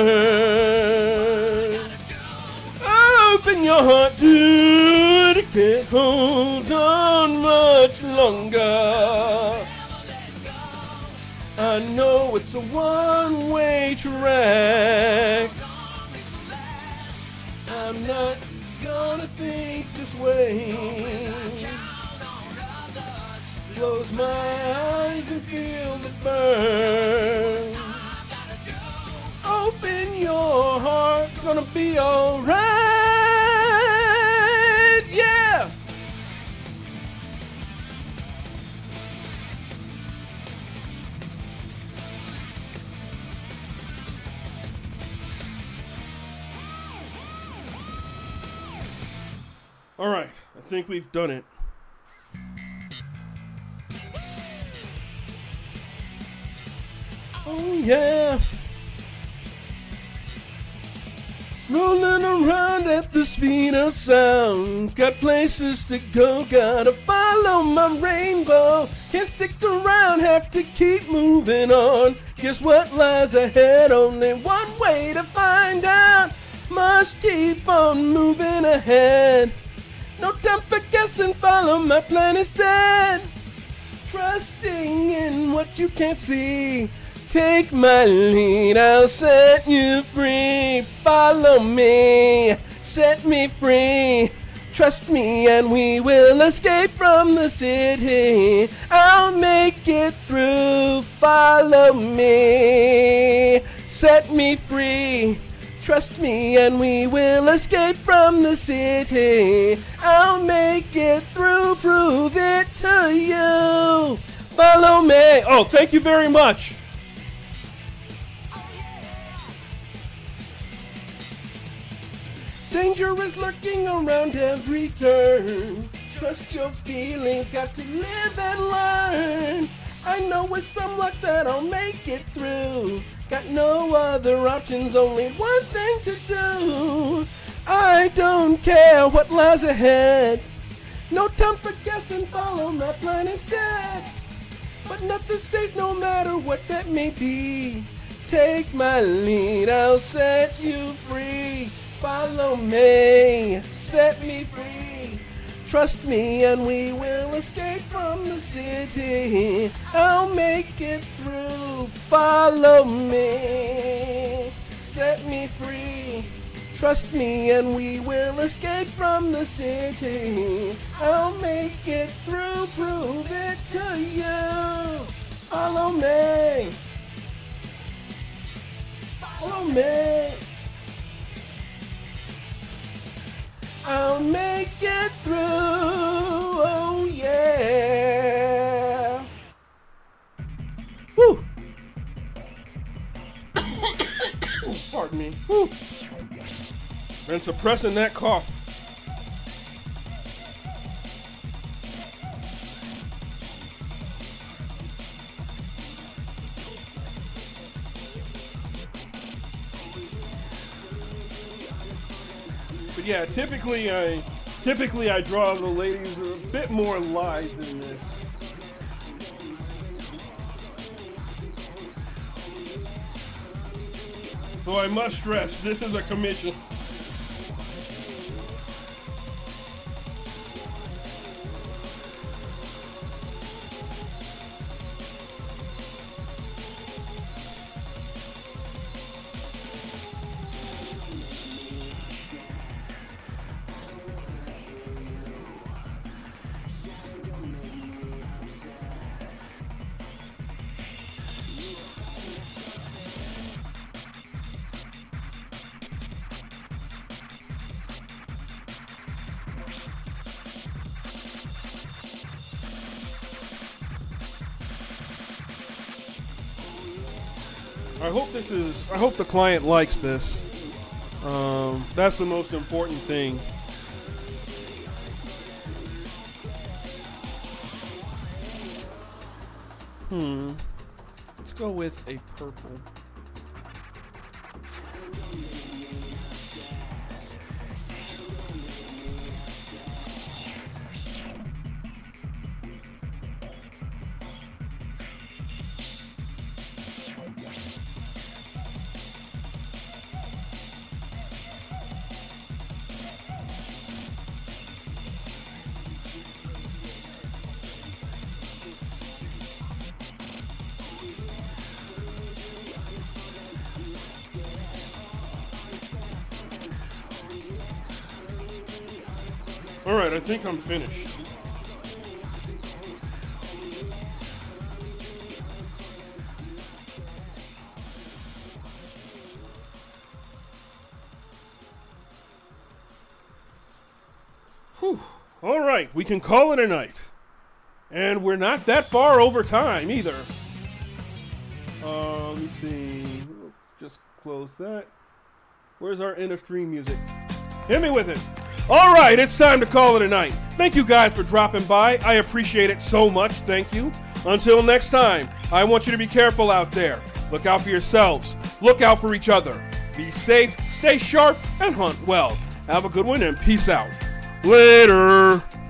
burn. Open your heart, dude. It can't hold on much longer. I know it's a one-way track. I'm not gonna think this way. Close my eyes and feel the burn. Open your heart, it's gonna be alright. Yeah! Alright, I think we've done it. Oh yeah. Rolling around at the speed of sound. Got places to go, gotta follow my rainbow. Can't stick around, have to keep moving on. Guess what lies ahead? Only one way to find out. Must keep on moving ahead. No time for guessing, follow my plan instead. Trusting in what you can't see. Take my lead, I'll set you free. Follow me, set me free. Trust me and we will escape from the city. I'll make it through, follow me. Set me free. Trust me and we will escape from the city. I'll make it through, prove it to you. Follow me. Oh, thank you very much. Danger is lurking around every turn. Trust your feelings, got to live and learn. I know with some luck that I'll make it through. Got no other options, only one thing to do. don't care what lies ahead. No time for guessing, follow my plan instead. But nothing stays no matter what that may be. Take my lead, I'll set you free. Follow me, set me free. Trust me and we will escape from the city. I'll make it through. Follow me, set me free. Trust me and we will escape from the city. I'll make it through, prove it to you. Follow me. Follow me. I'll make it through, oh yeah. Woo. Pardon me. Woo. Been suppressing that cough. But yeah, typically I draw the ladies a bit more live than this. So I must stress, this is a commission. I hope the client likes this. That's the most important thing. Let's go with a purple. Alright, I think I'm finished. Whew. Alright, we can call it a night. And we're not that far over time either. Let me see. Just close that. Where's our end of stream music? Hit me with it. All right, it's time to call it a night. Thank you guys for dropping by. I appreciate it so much. Thank you. Until next time, I want you to be careful out there. Look out for yourselves. Look out for each other. Be safe, stay sharp, and hunt well. Have a good one and peace out. Later.